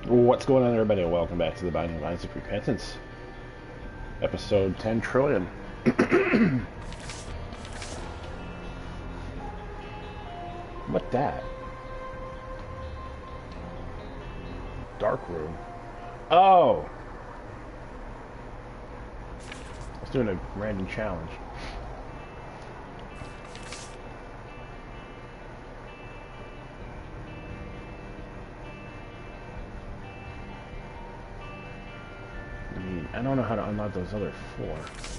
What's going on, everybody? And welcome back to the Binding Lines of Repentance, episode 10 trillion. What that? Dark room. Oh! I was doing a random challenge. I don't know how to unlock those other four.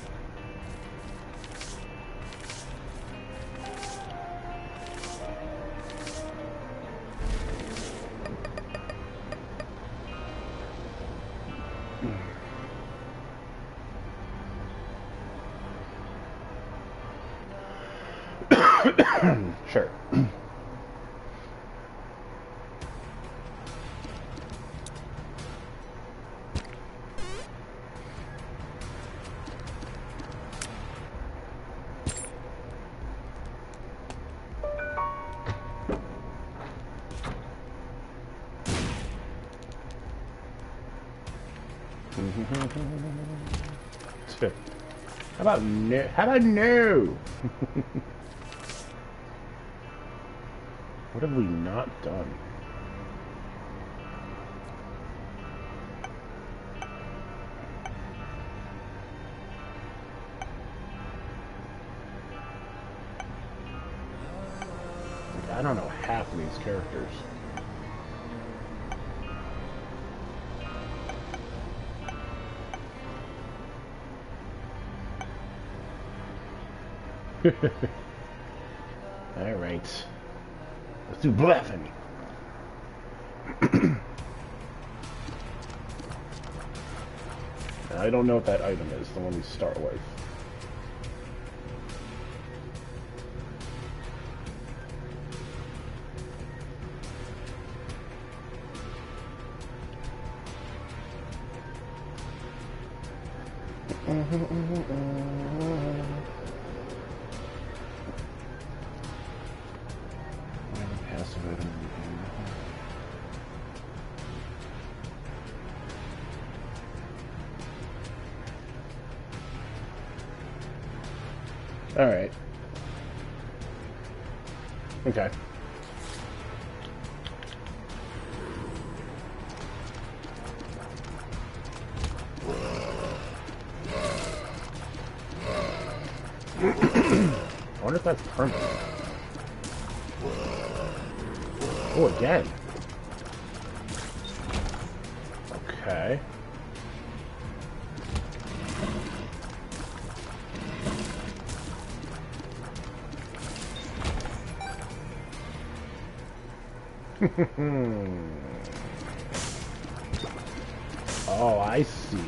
Sure. How about no? How about no? What have we not done? I don't know half of these characters. Alright. Let's do bluffing. I don't know what that item is, the one we start with. Passive item. Alright. Okay. I wonder if that's permanent. Oh, again. Okay. Oh, I see.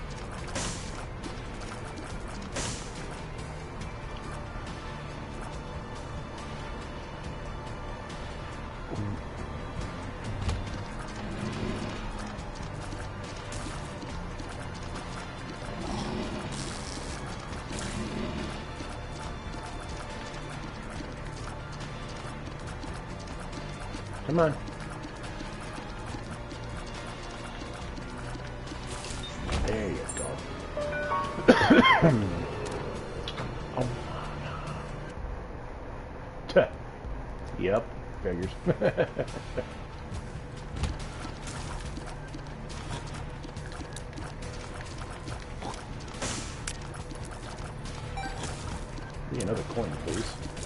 Come on. There you go. Oh. Tuh. Yep, figures. Need another coin, please.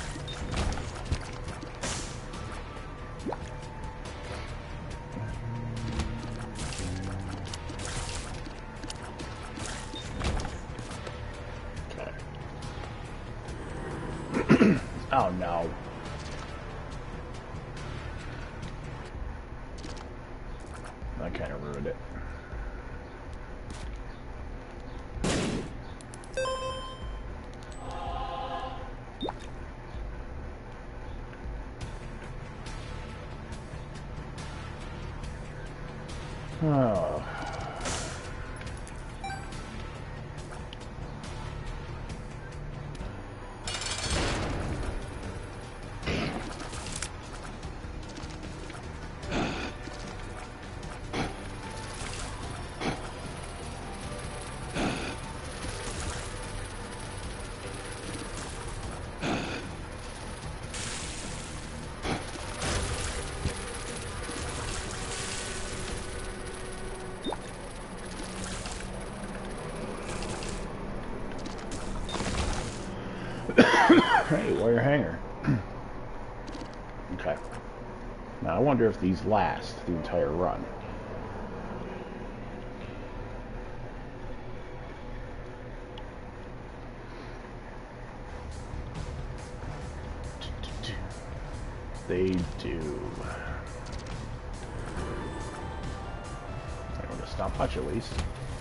Oh no. I kind of ruined it. Oh. Hey, wire hanger. Okay. Now I wonder if these last the entire run. They do. I'm gonna stopwatch at least.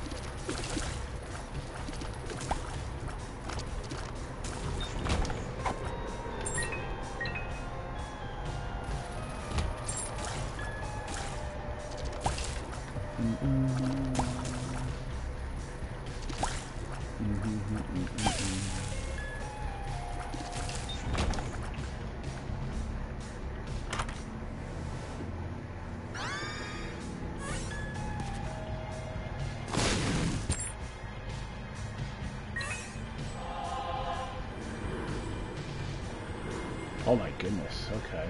Oh my goodness, okay.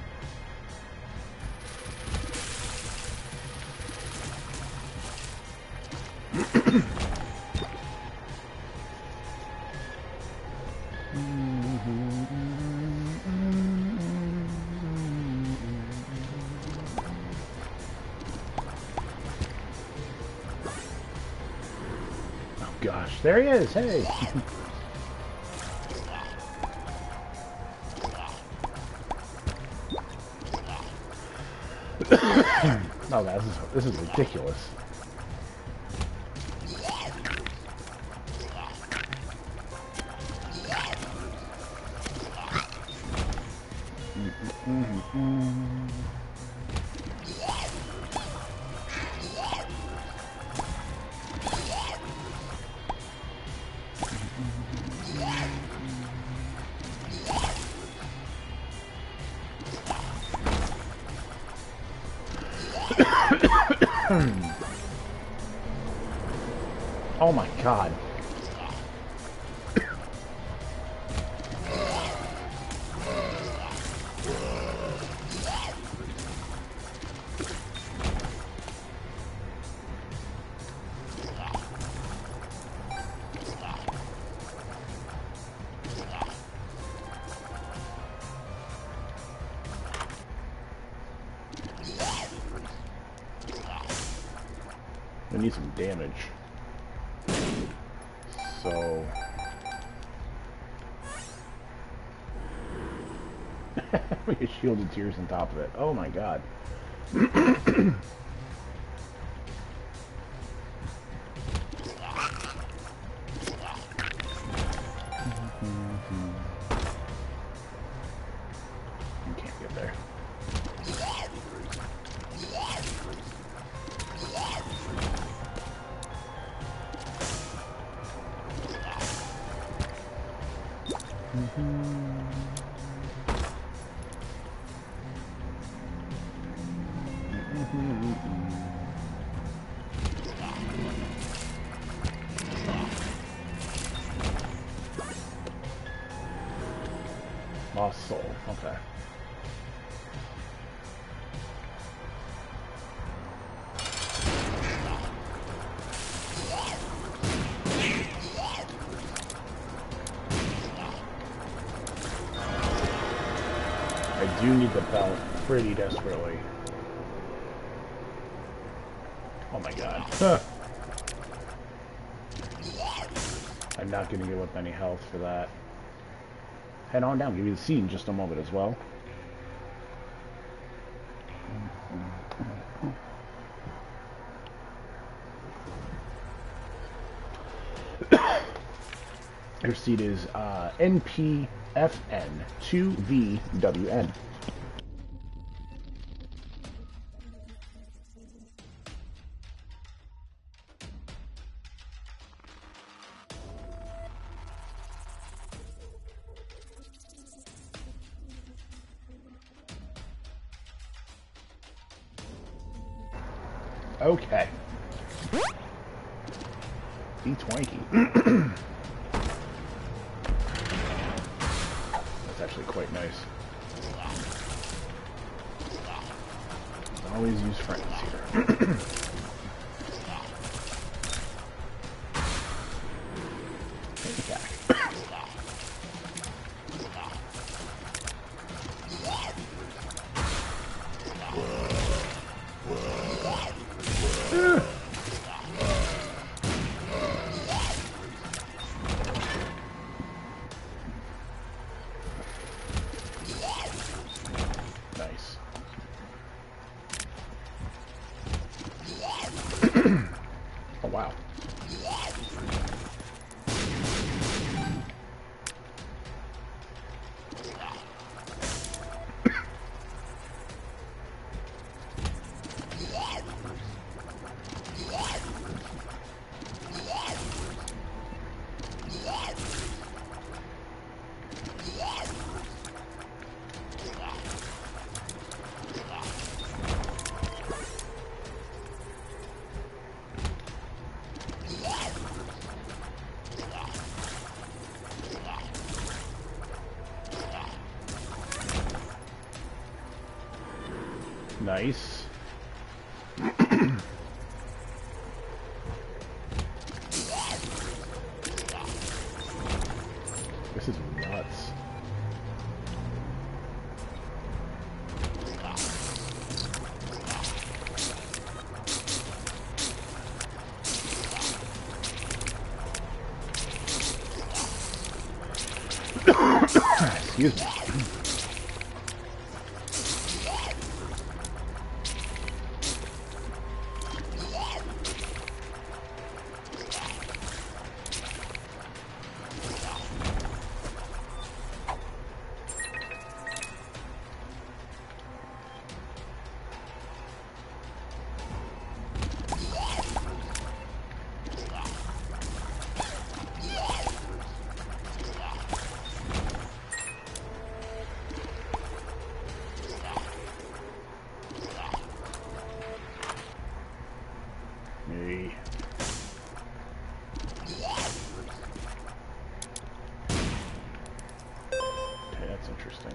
Oh gosh, there he is, hey! Oh, this is ridiculous. Oh my god. I need some damage. So... we get shielded tears on top of it. Oh my god. You can't get there. Lost soul, okay. I do need the belt pretty desperately. Oh my god. I'm not going to give up any health for that. Head on down, give you the seed in just a moment as well. Your seed is NPFN2VWN. Okay. D20. That's actually quite nice. Always use friends here. Attack. Nice. This is nuts. Excuse me. Hey. Okay, that's interesting.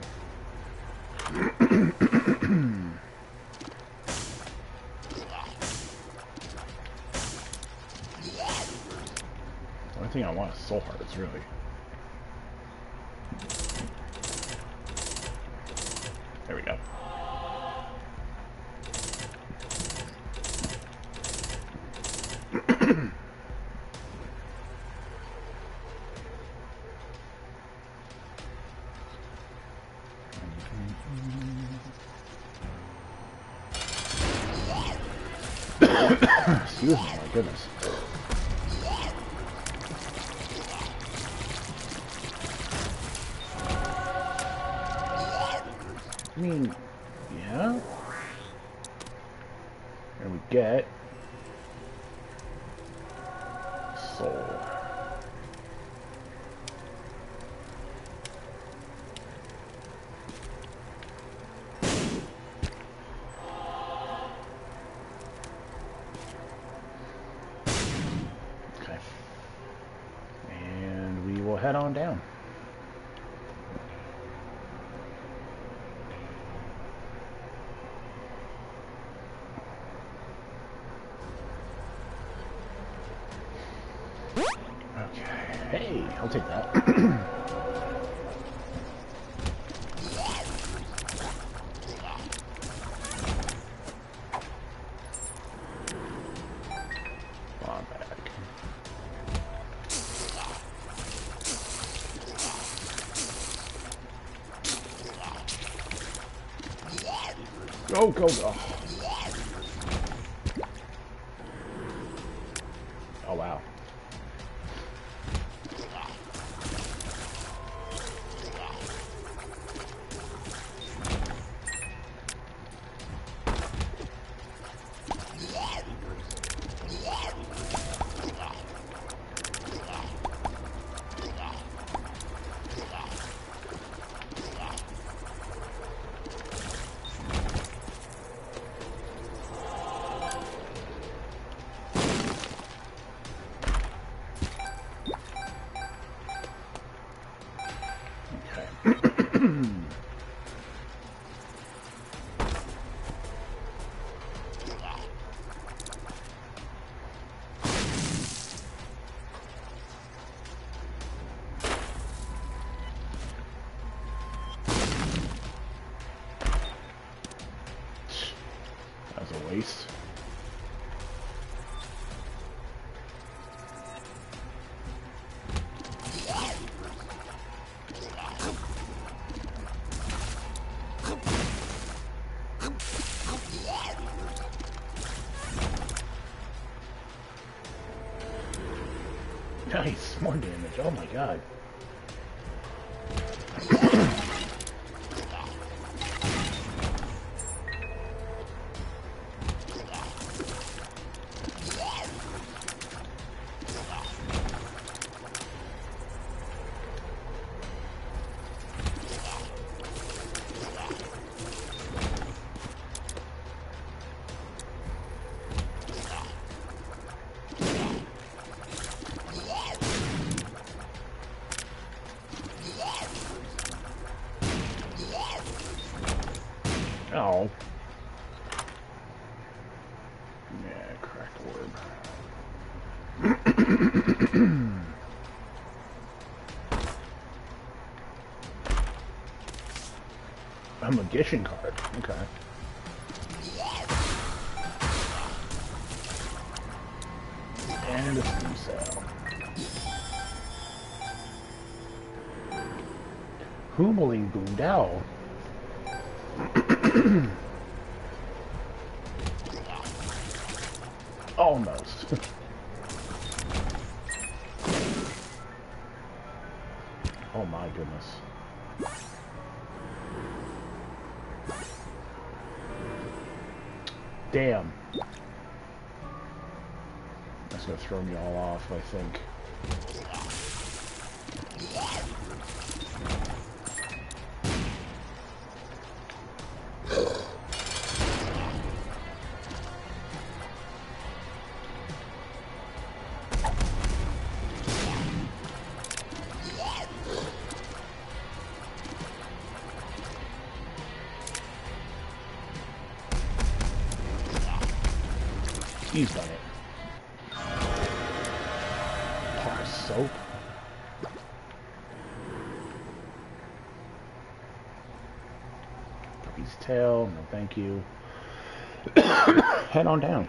The only thing I want is soul hearts, really. There we go. Excuse me, my goodness. I mean, yeah. And we get soul. Okay. And we will head on down. Hey, I'll take that. Come back. Go, go, go. Oh, wow. Nice, more damage. Oh my god. Oh. Yeah, cracked orb. A magician card. Okay. And a steam cell. Hoomeling Boondao. Almost. Oh my goodness. Damn. That's gonna throw me all off, I think. He's done it. Bar soap. Puppy's tail. No, thank you. Head on down.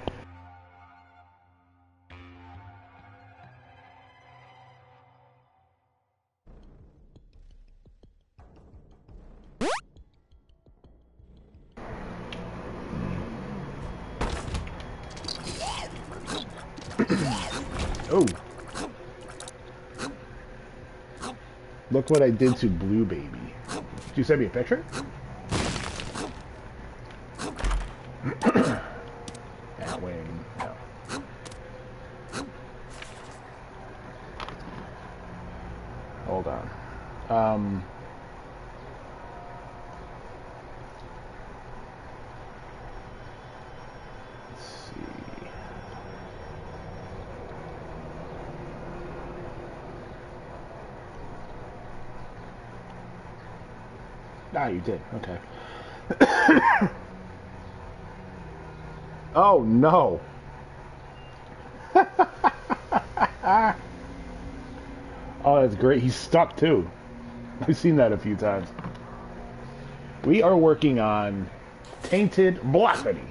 Oh. Look what I did to Blue Baby. Did you send me a picture? Batwing. No. Hold on. Let's see. Ah, you did. Okay. Oh, no. Oh, that's great. He's stuck, too. I've seen that a few times. We are working on Tainted Blasphemy.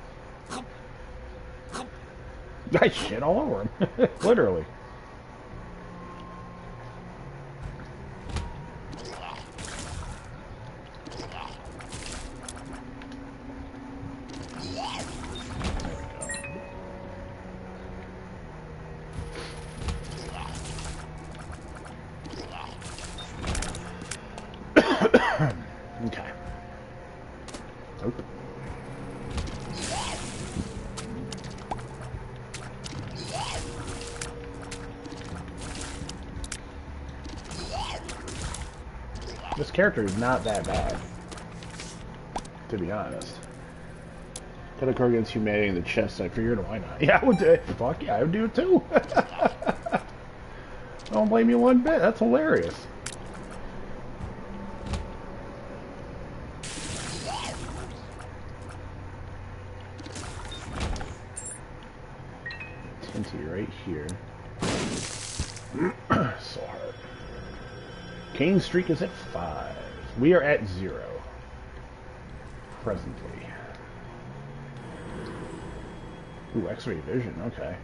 I shit all over him. Literally. Okay. Nope. This character is not that bad, to be honest. Put a card against humanity in the chest. I figured, why not? Yeah, I would do it. Fuck yeah, I would do it too. Don't blame you one bit. That's hilarious. Tinty right here. So hard. Kane's streak is at 5. We are at 0. Presently. Ooh, X-ray vision, okay.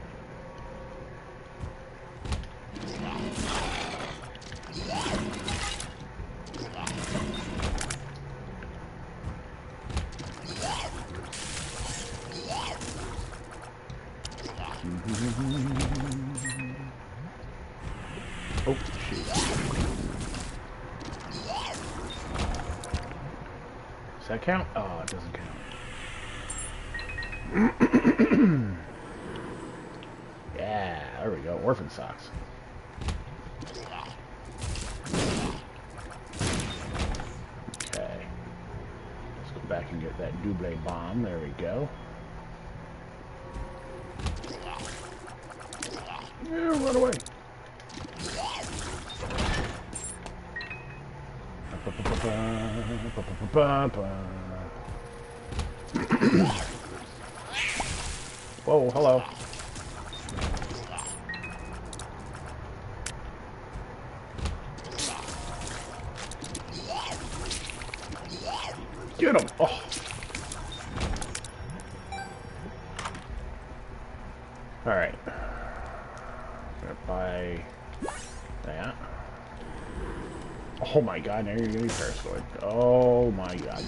Oh, shoot. Does that count? Oh, it doesn't count. Yeah, there we go. Orphan socks. Okay. Let's go back and get that double bomb. There we go. Yeah, run away. Whoa, hello. Get him! Oh. Alright. Gonna buy that. Oh my god, now you're gonna be parascoid. Oh my god.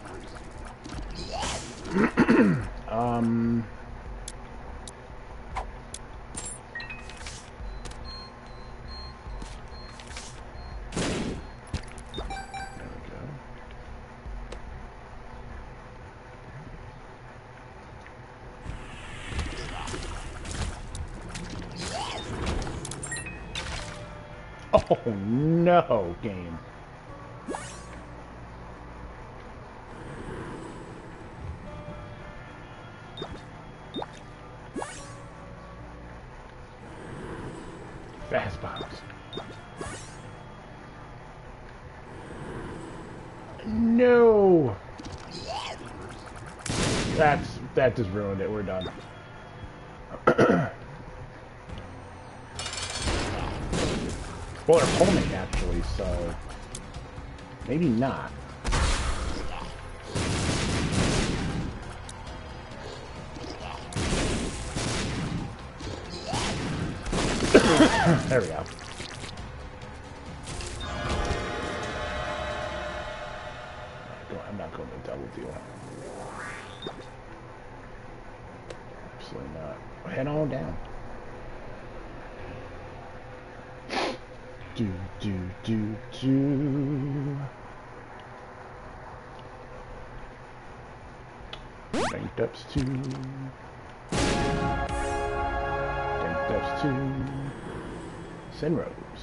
Oh no, game. Fast bombs. No. That just ruined it. We're done. Well, they're homing actually, so maybe not. There we go. I'm not going to double deal. Absolutely not. Head on down. Do. Ranked ups 2. Ranked ups 2. Sinrose.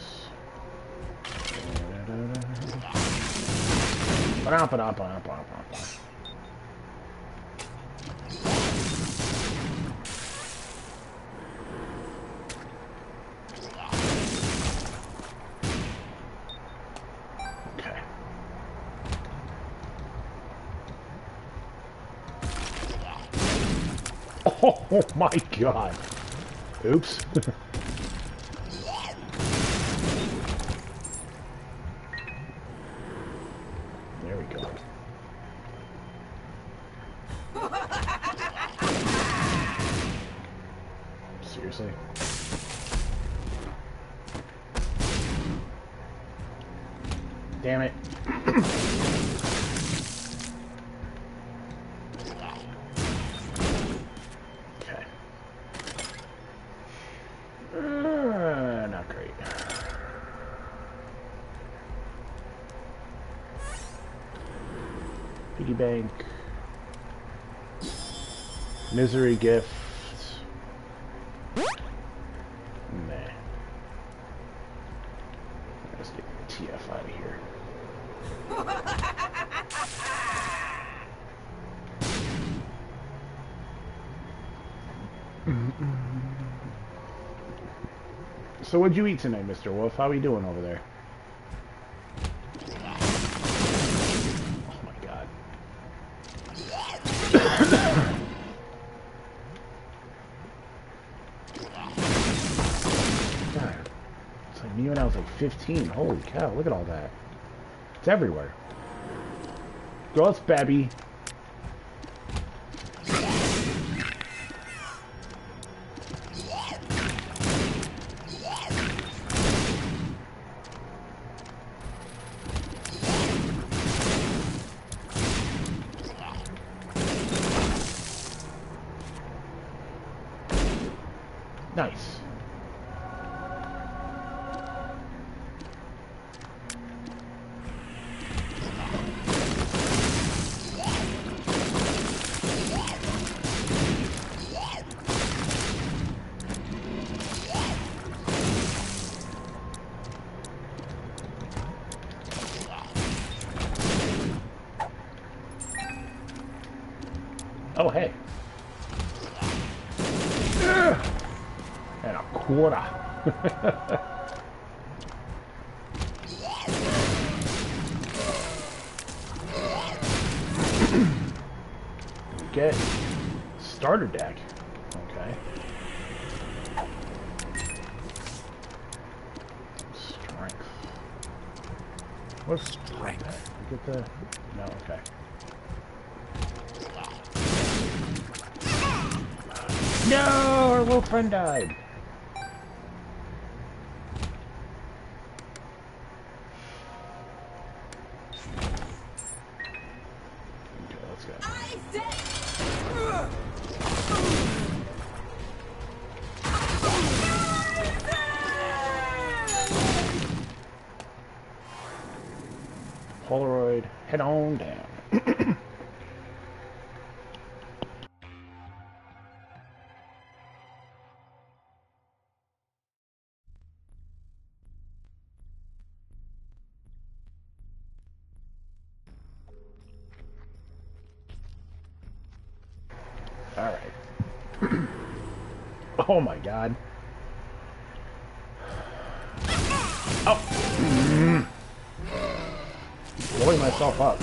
Okay. Oh my god. Oops. There we go. Seriously? Damn it. Okay. Not great. Piggy bank. Misery gift. Nah. Let's get TF out of here. So what'd you eat tonight, Mr. Wolf? How are we doing over there? Oh my god. God. It's like me when I was like 15. Holy cow, look at all that. It's everywhere. Gross, baby. Nice. Oh, hey. And a quarter. Get starter deck. Okay. Strength. What's strength? Get the... No, okay. No! Our little friend died. Okay, let's go. Polaroid, head on down. Alright. Oh my god. Oh! Blowing myself up.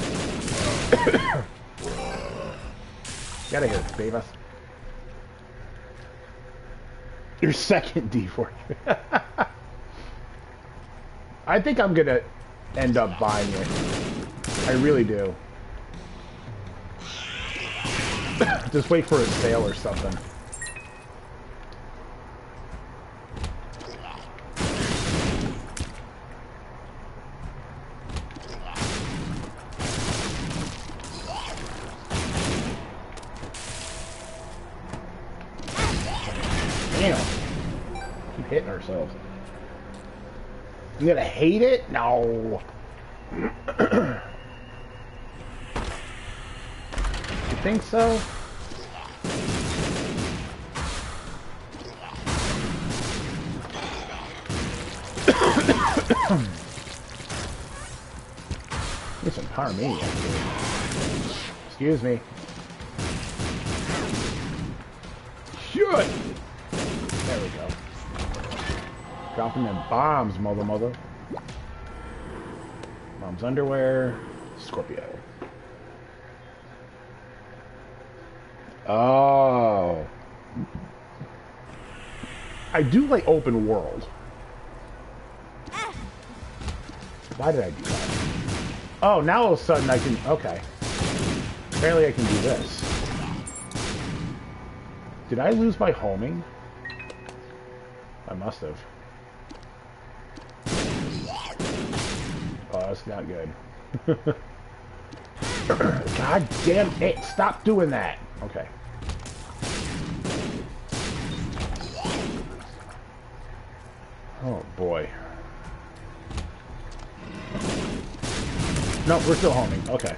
Get out of here, Beavis. Your second D4. I think I'm gonna end up buying it. I really do. Just wait for a sale or something. Damn. Keep hitting ourselves. I'm gonna hate it? No. You think so? Need some power me, actually. Excuse me. Shit! There we go. Dropping them bombs, mother. Mom's underwear. Scorpio. Oh. I do like open world. Why did I do that? Oh, now all of a sudden I can... Okay. Apparently I can do this. Did I lose my homing? I must have. Oh, that's not good. God damn it! Stop doing that! Okay. Oh, boy. No, we're still homing. Okay.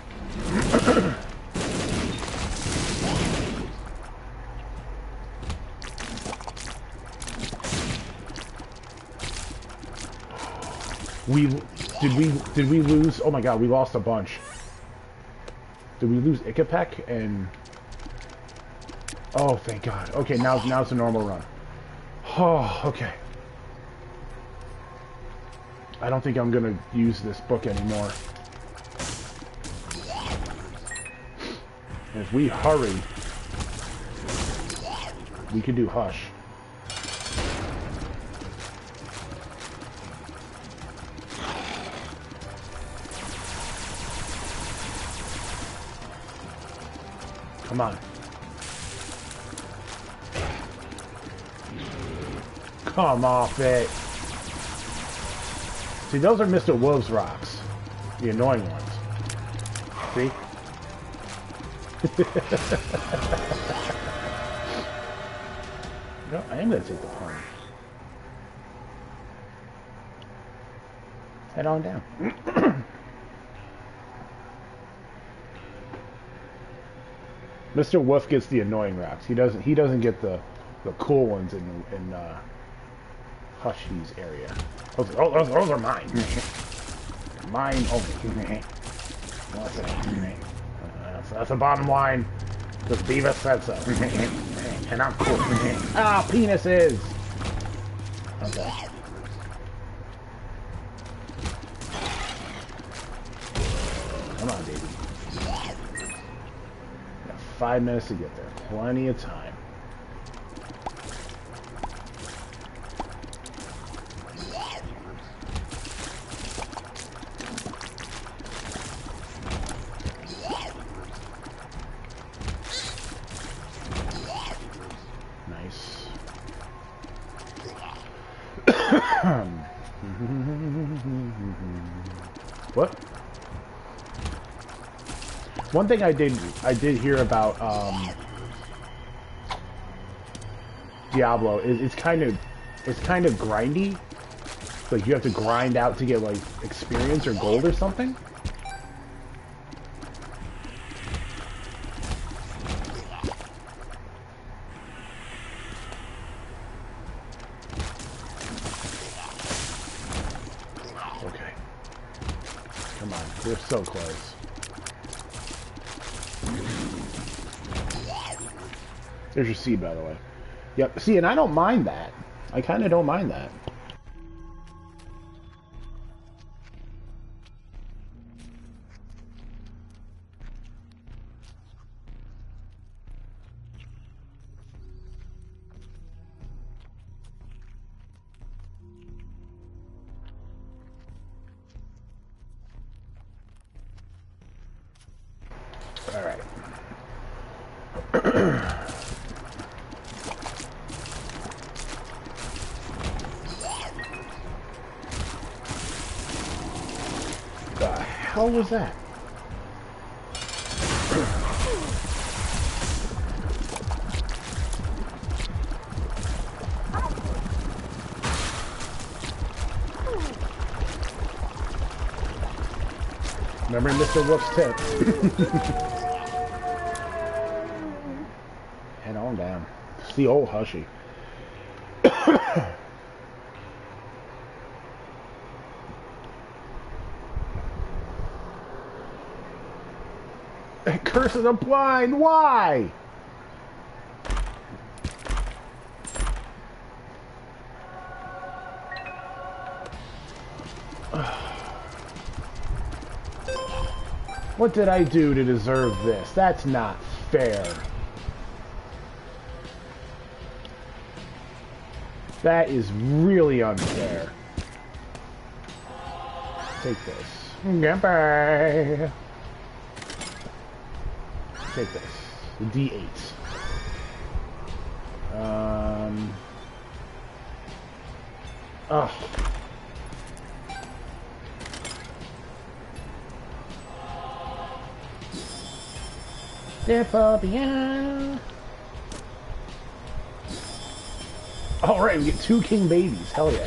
Did we lose? Oh my god, we lost a bunch. Did we lose Ikapek and... Oh, thank god. Okay, now it's a normal run. Oh, okay. I don't think I'm gonna use this book anymore. If we hurry, we could do Hush. Come on. Come off it. See, those are Mr. Wolf's rocks. The annoying ones. See? No, I am going to take the plunge. Head on down. Mr. Wolf gets the annoying rocks. He doesn't get the cool ones in Hushy's area. Those are mine. Mine only. That's the bottom line. Because Beavis said so. And I'm cool. Ah, penises! Okay. Come on, baby. Got 5 minutes to get there. Plenty of time. Nice. What? One thing I did hear about Diablo is it's kind of grindy. Like you have to grind out to get like experience or gold or something. Okay. Come on, we're so close. There's your seed, by the way. Yep. See, and I don't mind that. I kind of don't mind that. All right. The hell was that? Remember Mr. Whoop's tip. Head on down. It's the old Hushy. Curse of the blind, why? What did I do to deserve this? That's not fair. That is really unfair. Take this. Goodbye. Take this. The D8. Oh. Diphobia. Alright, we get 2 king babies. Hell yeah.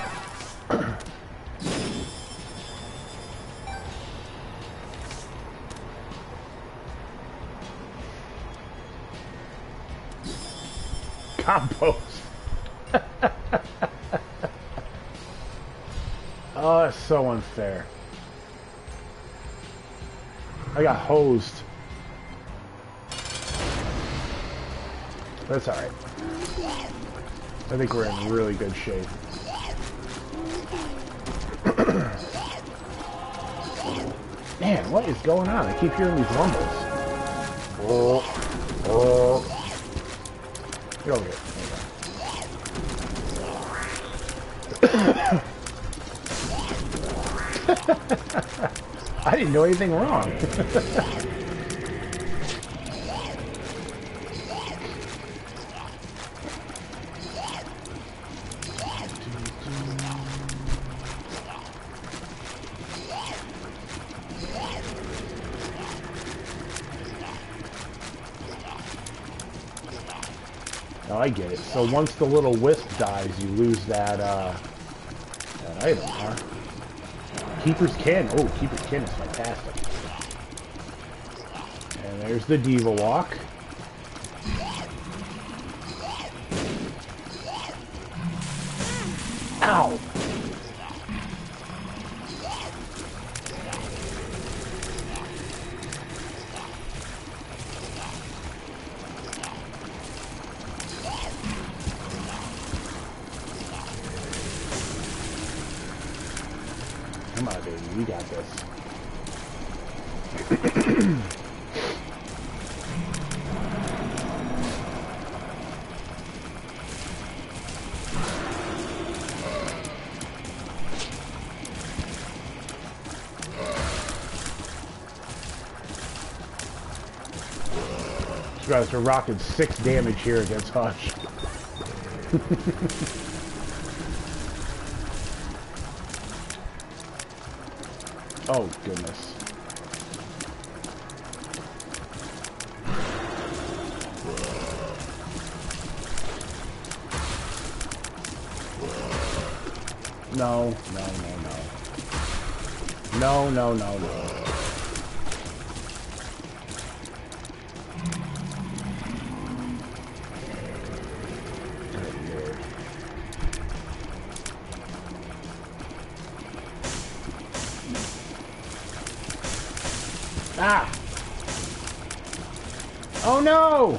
Compost. Oh, that's so unfair. I got hosed. That's alright. I think we're in really good shape. Man, what is going on? I keep hearing these rumbles. Get over here. I didn't do anything wrong. Oh, I get it. So once the little wisp dies, you lose that, that item, huh? Keeper's Kin. Oh, Keeper's Kin is fantastic. And there's the Diva Walk. Ow! Come on, baby. You got this. Guys, we're rocking 6 damage here against Hush. Oh, goodness. No, no, no, no. No, no, no, no. Ah! Oh no!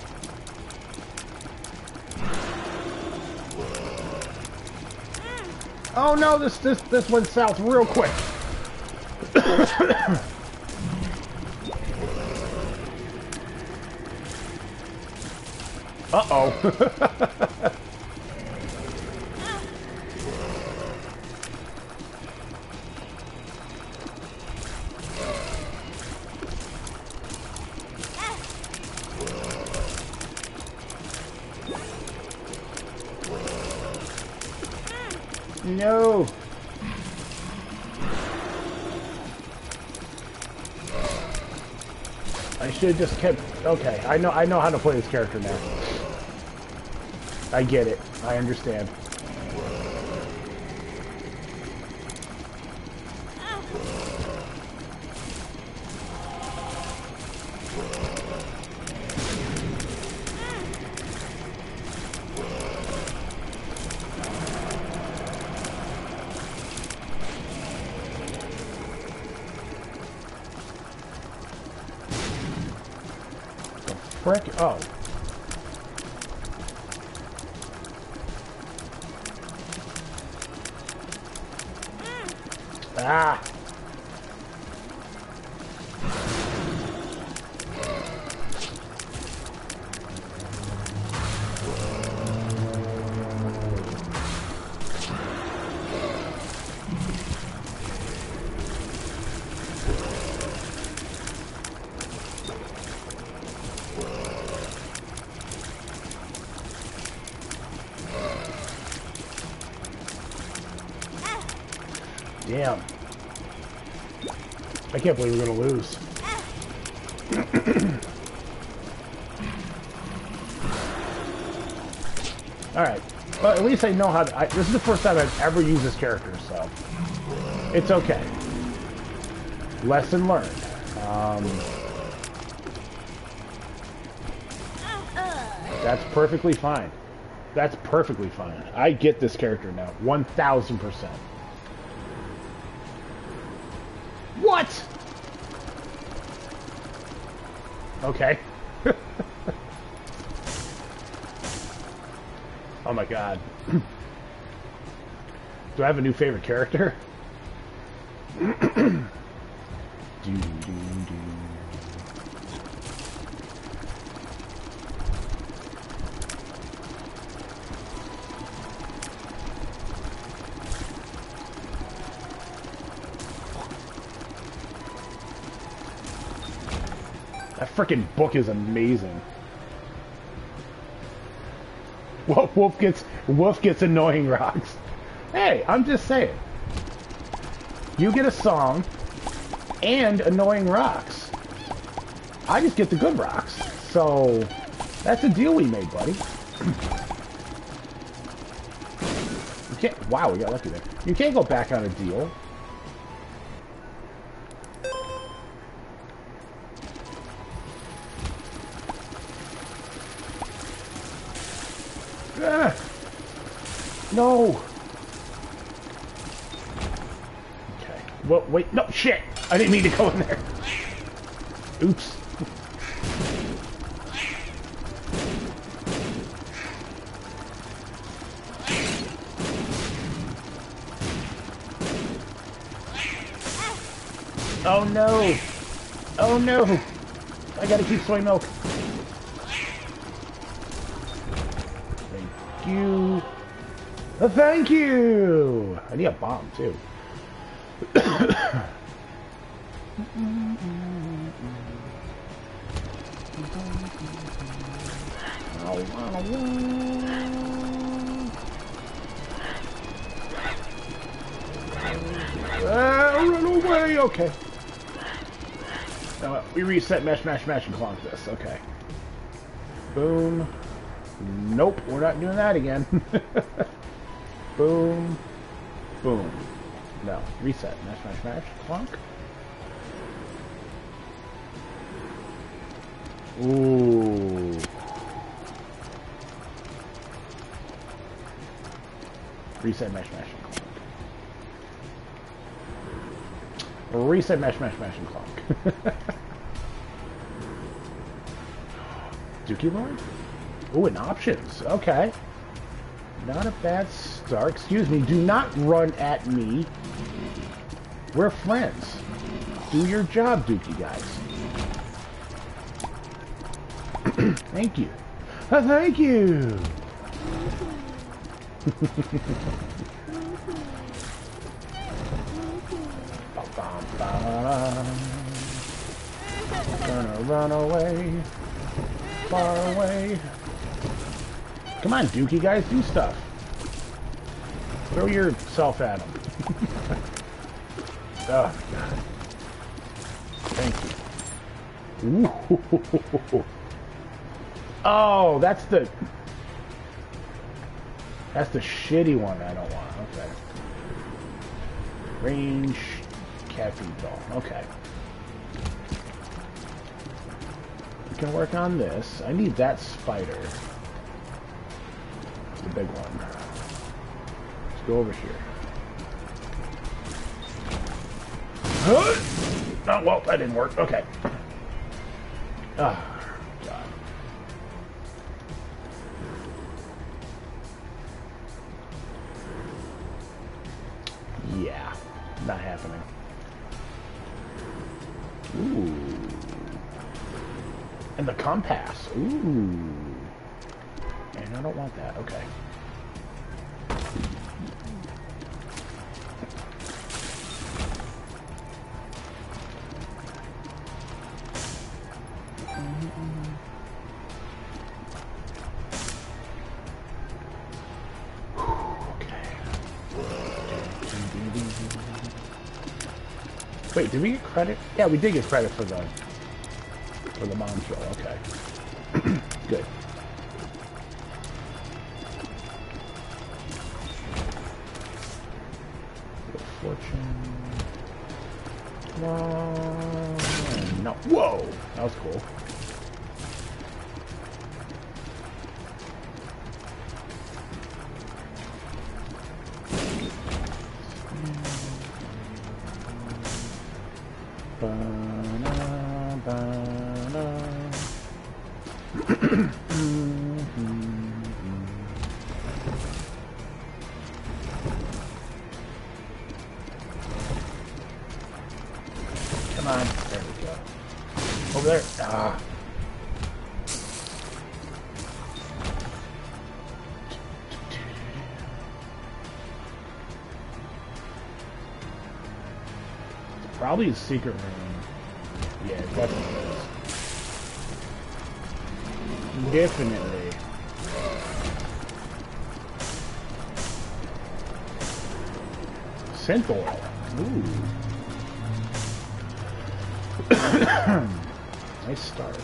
Oh no, this went south real quick. Uh-oh. No. I should have just kept. Okay, I know how to play this character now. I get it. I understand. Frick. Oh. Ah. Damn. I can't believe we're gonna lose. Alright. Well, at least I know how to... this is the first time I've ever used this character, so... It's okay. Lesson learned. That's perfectly fine. That's perfectly fine. I get this character now. 1000%. What? Okay. Oh my god. Do I have a new favorite character? That freaking book is amazing. Well, Wolf gets annoying rocks. Hey, I'm just saying. You get a song and annoying rocks. I just get the good rocks. So that's a deal we made, buddy. You can't. Wow, we got lucky there. You can't go back on a deal. Ah, no. Okay. Well, wait. No, shit. I didn't mean to go in there. Oops. Oh no! Oh no! I gotta keep soy milk. Thank you. Thank you! I need a bomb too. Run away! Okay. Now, we reset mesh, mash, mash, and clonk this. Okay. Boom. Nope, we're not doing that again. Boom. Boom. No. Reset. Mash, mash, mash. Clonk. Ooh. Reset, mesh, mash, and clonk. Reset, mesh, mash, mash, and clonk. Dookie Lord? Ooh, and options. Okay. Not a bad start. Excuse me. Do not run at me. We're friends. Do your job, Dookie guys. Thank you. Thank you. Gonna run away. Far away. Come on, Dookie guys, do stuff. Throw yourself at him. Oh, God. Thank you. Ooh. Oh, that's the shitty one I don't want. Okay. Range caffeine doll. Okay. We can work on this. I need that spider. The big one. Let's go over here. Oh, well, that didn't work. Okay. Ah, God. Yeah, not happening. Ooh. And the compass. Ooh. And I don't want that. Okay. Wait, did we get credit? Yeah, we did get credit for the mom show. Okay. Good. Fortune. No. Whoa! That was cool. Come on. There we go. Over there. Ah. Probably a secret room. Yeah, definitely is. Definitely. Scent oil. Ooh. Nice start.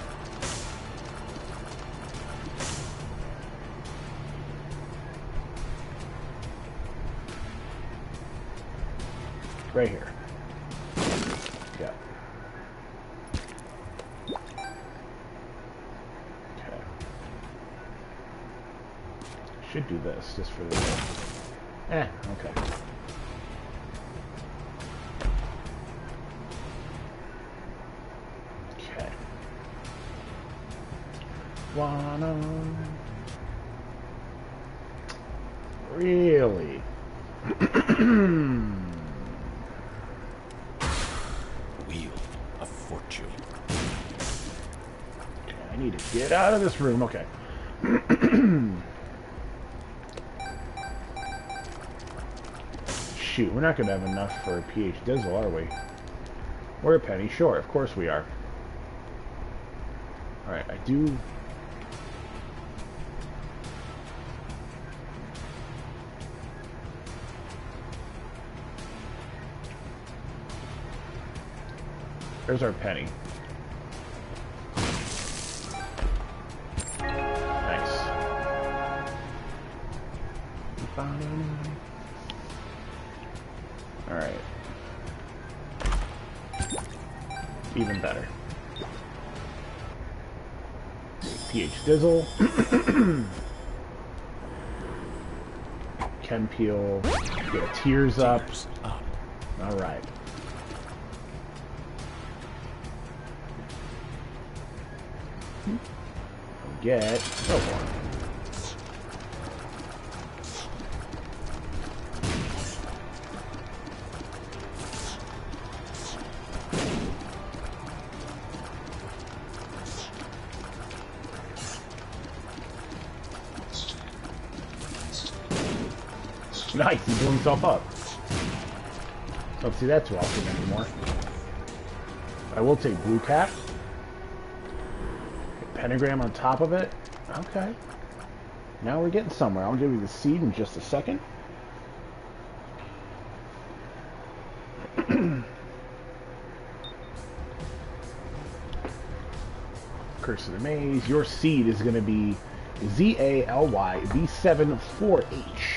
Right here. Yeah. Okay. Should do this just for the... okay. Okay. Wanna... Really? hurt you. Okay, I need to get out of this room. Okay. Shoot, we're not going to have enough for a pH Dizzle, are we? We're a penny short. Of course we are. Alright, I do... There's our penny. Nice. Alright. Even better. pH Dizzle. Chem Peel. Get Tears Up. Alright. Get Snowborn. Nice, he blew himself up. Don't see that too often anymore. I will take Blue Cap. Pentagram on top of it. Okay. Now we're getting somewhere. I'll give you the seed in just a second. Curse of the Maze. Your seed is going to be ZALY V74H.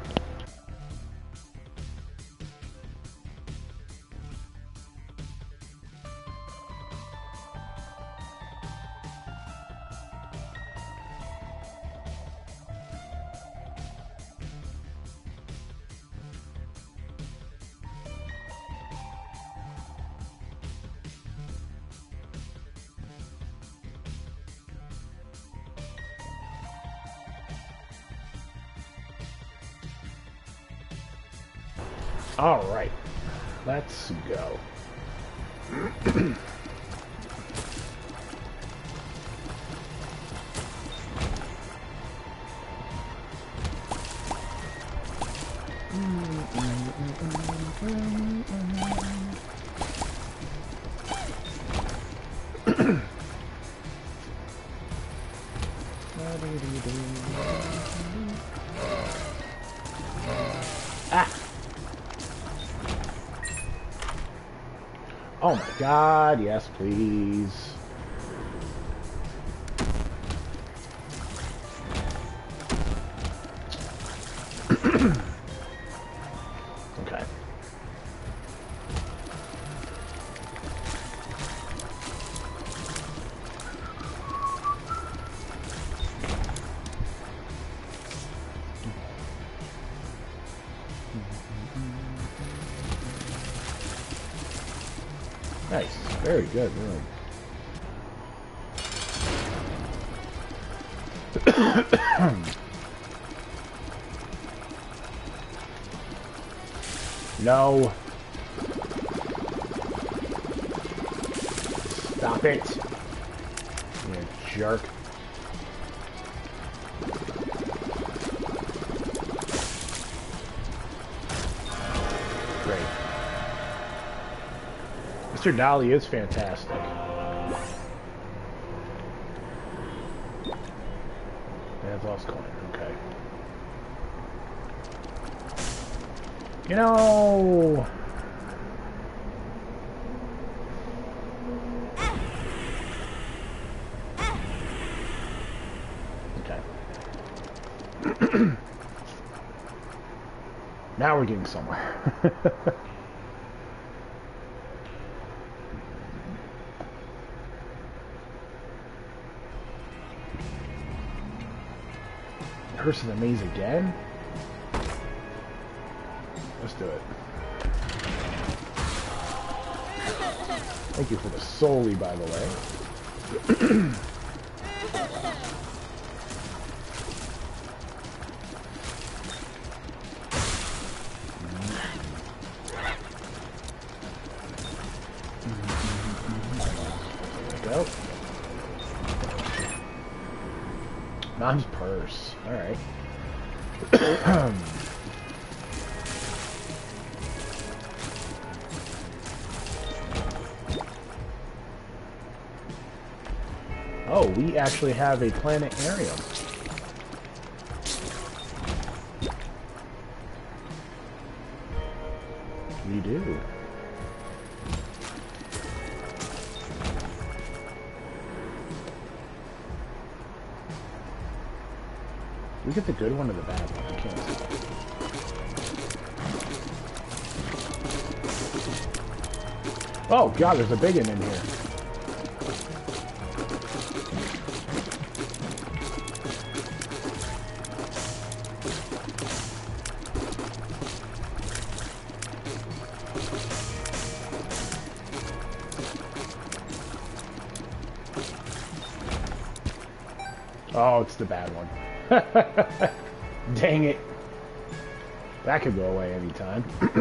All right, let's go. Ah! Oh my God, yes please. Okay. Nice. Very good, really. No. Stop it. You jerk. Great. Mr. Dolly is fantastic. That's lost coin. Okay. You know. Okay. Now we're getting somewhere. Curse of the Maze again? Let's do it. Thank you for the solely, by the way. go. Mom's purse. Alright. Oh, we actually have a planetarium. We do. We get the good one or the bad one? I can't tell. Oh god, there's a big one in here. Oh, it's the bad one. Dang it. That could go away anytime.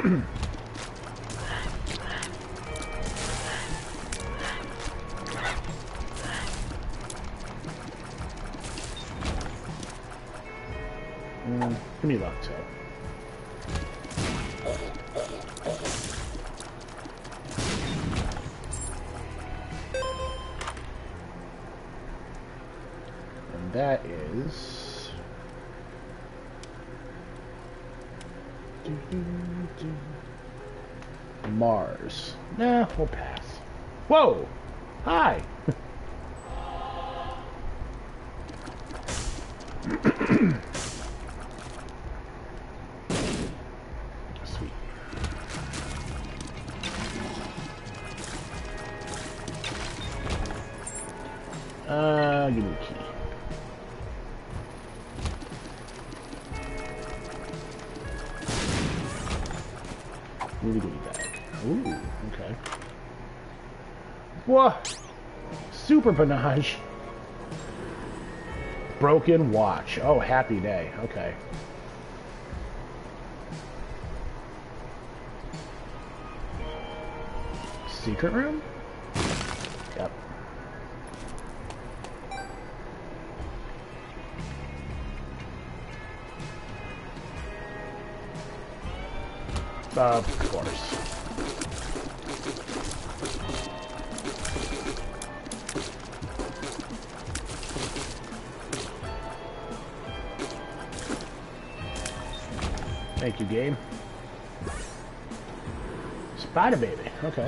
Give me luck, too. And that is... Mars. Nah, we'll pass. Whoa! Hi! Sweet. Give me the key. Movie goodie bag. Ooh, okay. What? Super Panache. Broken watch. Oh, happy day. Okay. Secret room? Yep. Of course. Thank you, game. Spider baby. Okay.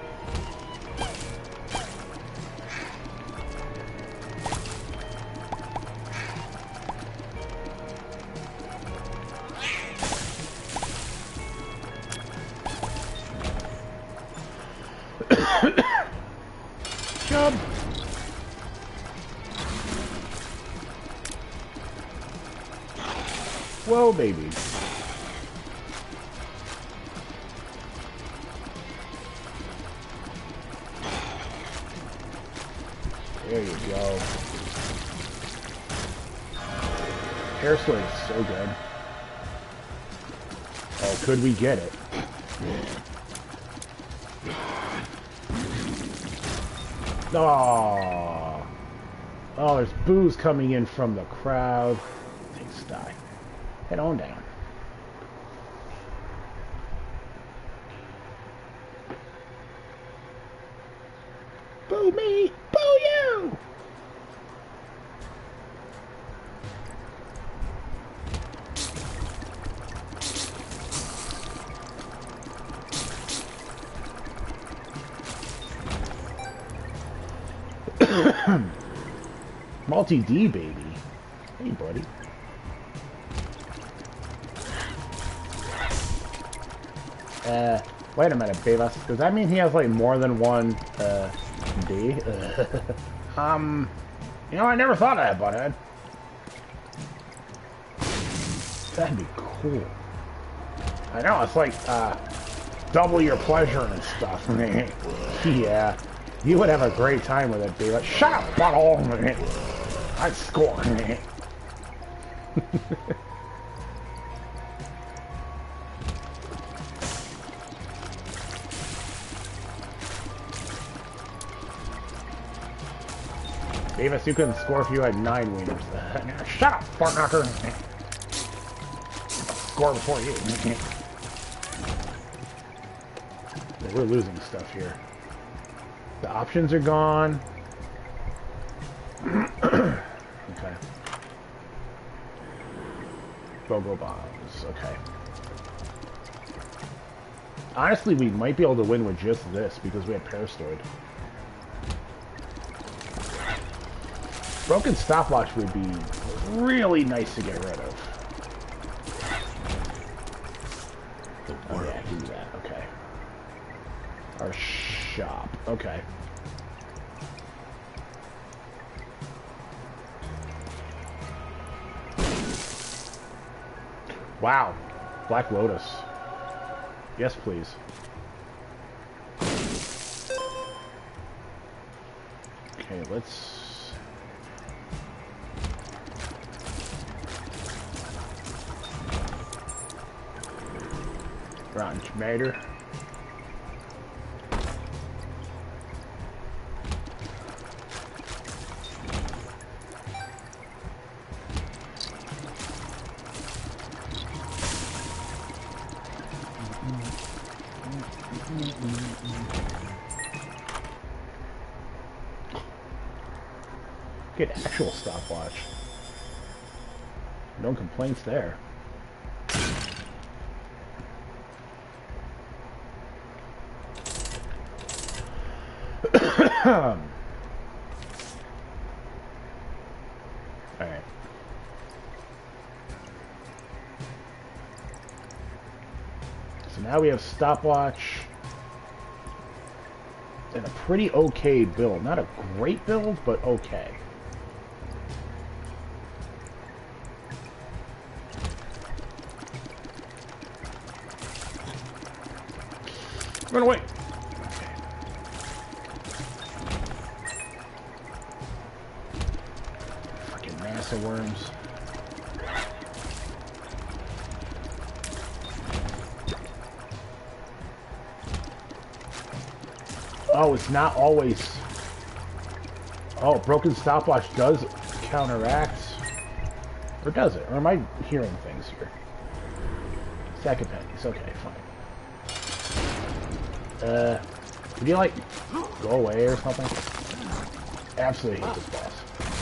Job. Whoa, baby. There you go. Hair swing is so good. Oh, could we get it? Oh, oh, there's boos coming in from the crowd. Thanks, die. Head on down. Boo me! Boo you! Multi-D, baby. Hey, buddy. Wait a minute, Bebas. Does that mean he has, like, more than one, D? You know, I never thought of that, butthead. That'd be cool. I know, it's like, double your pleasure and stuff. Yeah. You would have a great time with it, Bebas. Shut up, butthole! I'd score. Davis, you couldn't score if you had 9 wieners. Shut up, fart knocker! Score before you. We're losing stuff here. The options are gone. Okay. Bogo bombs. Okay. Honestly, we might be able to win with just this because we have Parastoid. Broken Stopwatch would be really nice to get rid of. Oh yeah, do that. Okay. Our shop. Okay. Wow. Black Lotus. Yes, please. Okay, let's... Rotten Tomato. Get actual stopwatch. No complaints there. Alright. So now we have stopwatch and a pretty okay build. Not a great build, but okay. Run away! Fucking mass of worms. Oh, it's not always... Oh, broken stopwatch does counteract... Or does it? Or am I hearing things here? Stack of pennies. Okay, fine. Would you, like, go away or something? Absolutely hate this boss.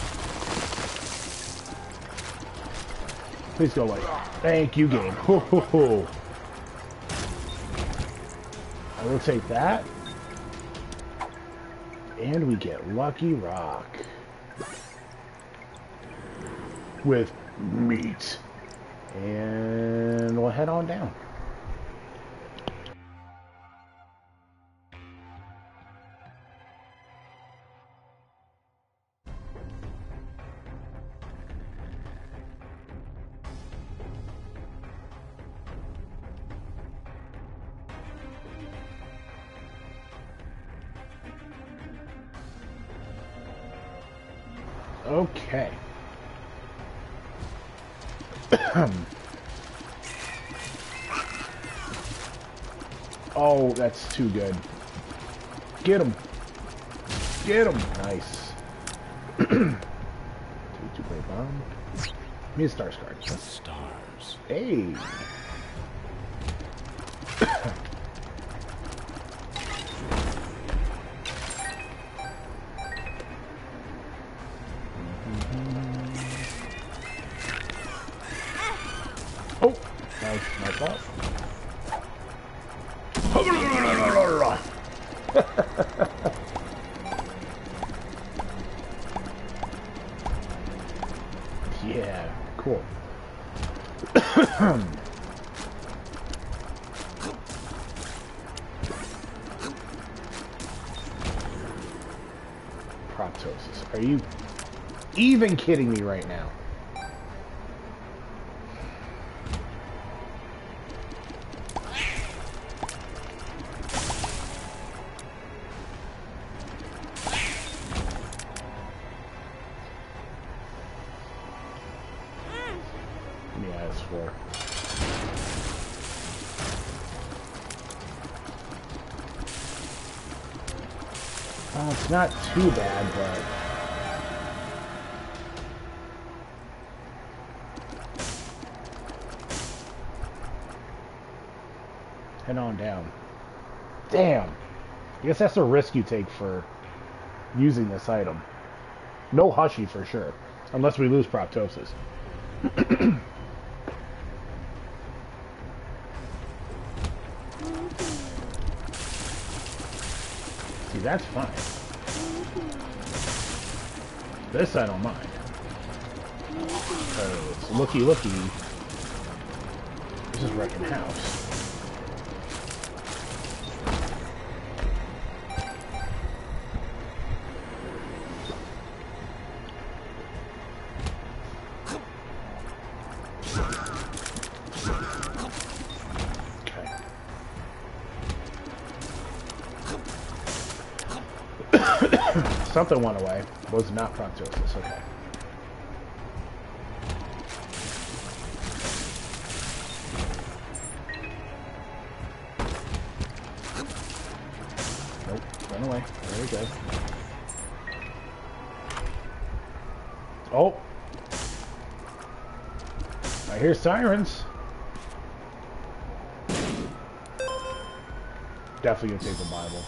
Please go away. Thank you, game. Ho, ho, ho. I will take that. And we get Lucky Rock. With meat. And we'll head on down. Okay. Oh, that's too good. Get him. Get him. Nice. Two play bomb. Me a stars card. Stars. Hey. Oh, nice, my fault. Yeah, cool. Proptosis. Are you even kidding me right now? It's not too bad, but... Head on down. Damn. I guess that's a risk you take for using this item. No Hushy for sure. Unless we lose Proptosis. See, that's fine. This I don't mind. Because looky. This is wrecking house. Something went away. Was not Proptosis. Okay. Nope. Run away. There we go. Oh. I hear sirens. Definitely gonna take the Bible.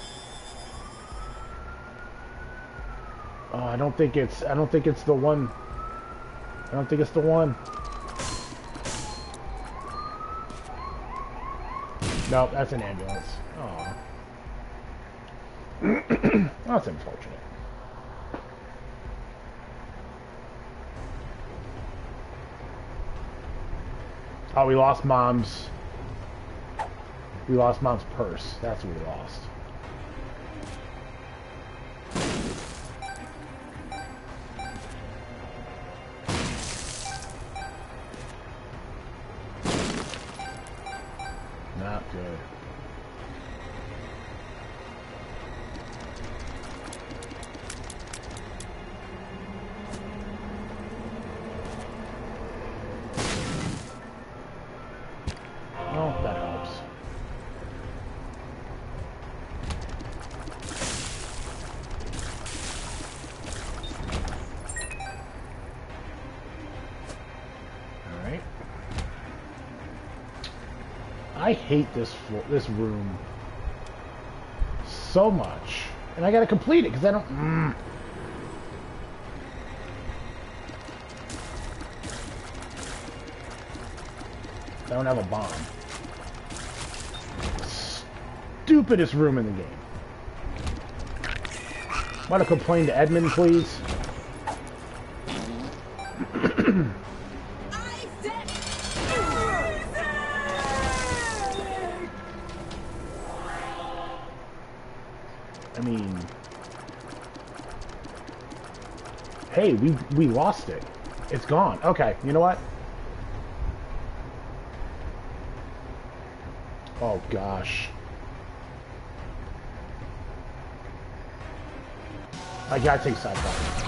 Oh, I don't think it's the one. I don't think it's the one. No, that's an ambulance. Oh. That's unfortunate. Oh, we lost Mom's purse. That's what we lost. Not good. Oh, that helps. All right. I hate this room so much, and I gotta complete it because I don't. I don't have a bomb. Stupidest room in the game. Want to complain to Edmund, please? I mean, hey, we lost it. It's gone. Okay, you know what? Oh gosh. I gotta take side fire.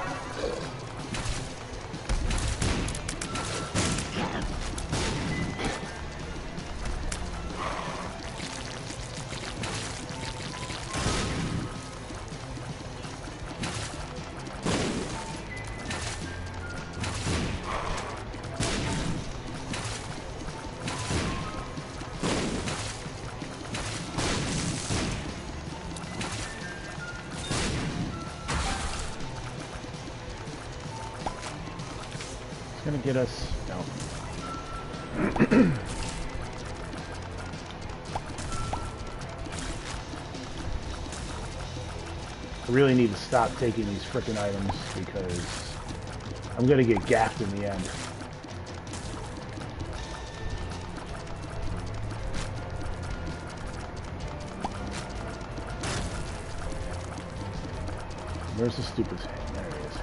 Gonna get us down. I really need to stop taking these frickin' items because I'm gonna get gapped in the end. Where's the stupid thing? There it is.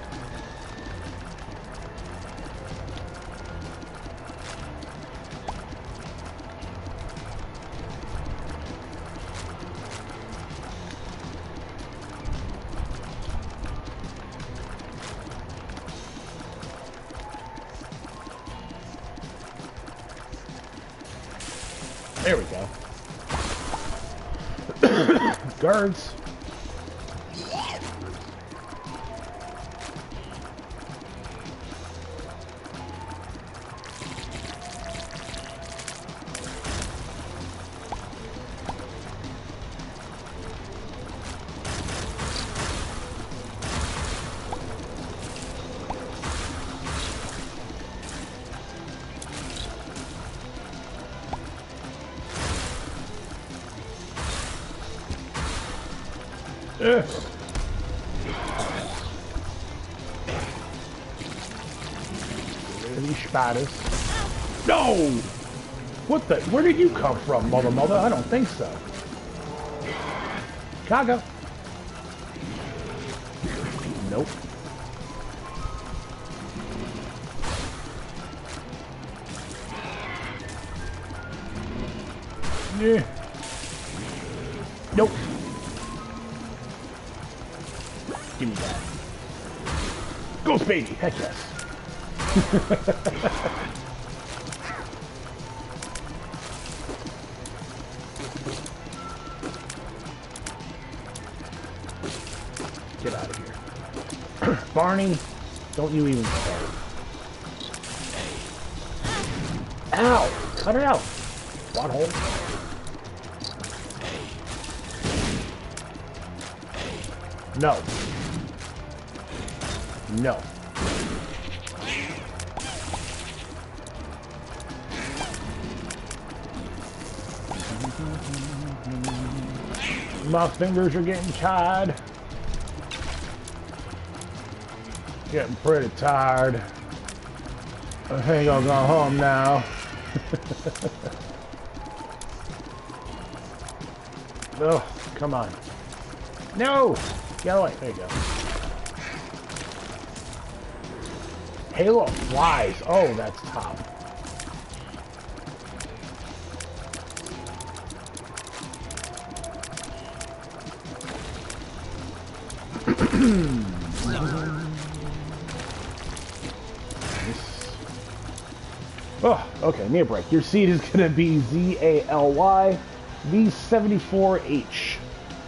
There we go. Guards. Ugh. These spiders. No! What the? Where did you come from, mother? I don't think so. Chicago. Nope. Yeah. Nope. Give me that. Ghost baby. Heck yes. Get out of here. Barney, don't you even start. Ow! Cut it out. Butthole. No. No. My fingers are getting tired. Getting pretty tired. I think I'll go home now. Oh, come on. No! Get away. There you go. Halo flies. Oh, that's top. Oh, okay, need a break. Your seed is going to be ZALY V74H.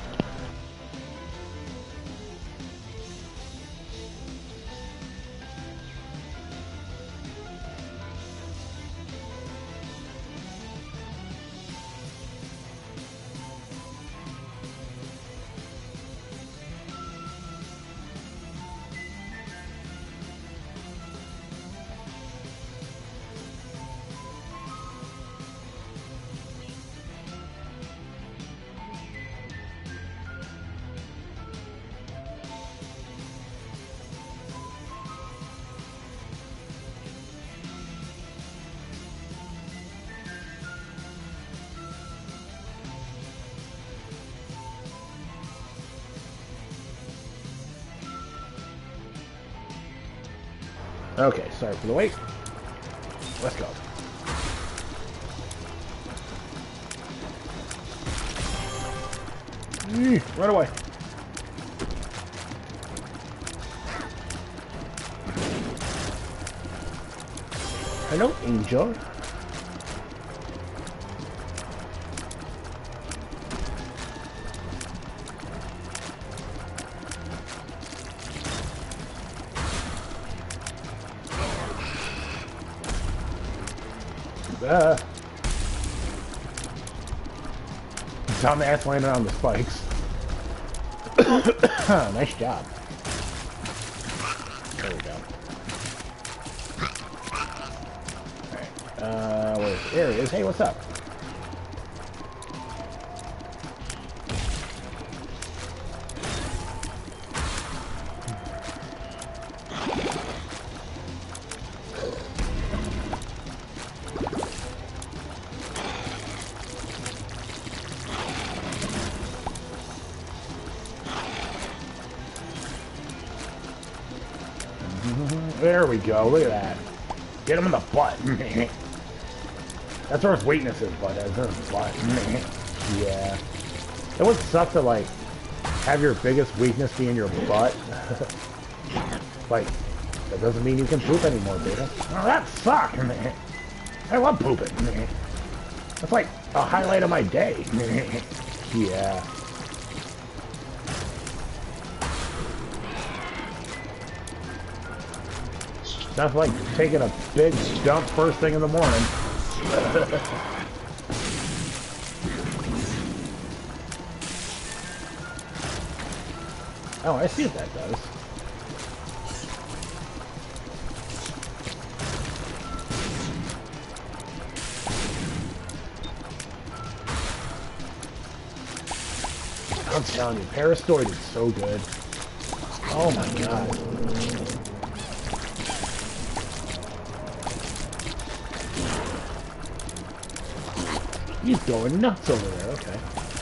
Okay, sorry for the wait. Let's go. Run away. Hello, Angel. Dumbass landing on the spikes. Nice job. There we go. Alright. Where's there he is? Hey, what's up? There we go. Look at that. Get him in the butt. That's where his weakness is, but it's in his butt. Yeah. It would suck to, like, have your biggest weakness be in your butt. Like, that doesn't mean you can poop anymore, beta. Oh, that sucks, man. I love pooping. That's like a highlight of my day. Yeah. That's like taking a big dump first thing in the morning. Oh, I see what that does. I'm telling you, Parastoid is so good. Oh my god. He's going nuts over there, okay.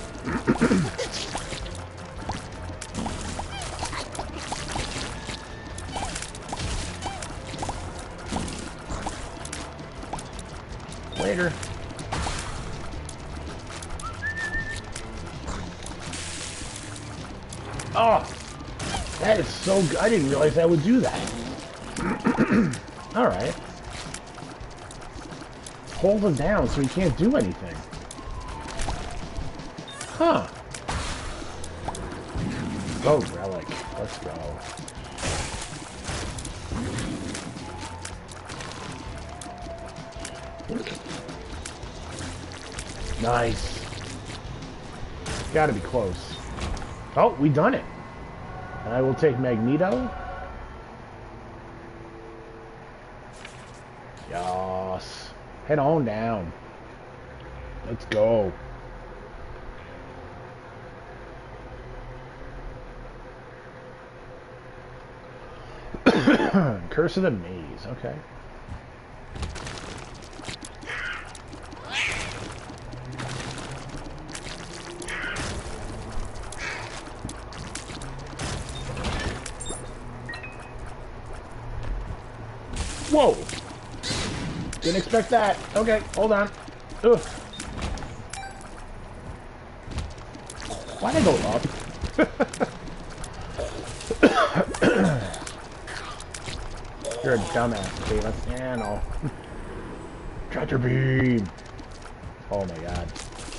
Later. Oh! That is so good. I didn't realize I would do that. Alright. Hold him down so he can't do anything. Huh. Oh, relic. Let's go. Nice. Gotta be close. Oh, we done it. And I will take Magneto. Yas. Head on down. Let's go. Curse of the Maze, okay. Whoa! Didn't expect that. Okay, hold on. Ugh. Why'd I go up? You're a dumbass, Davis. Yeah, no. Tractor beam. Oh my god.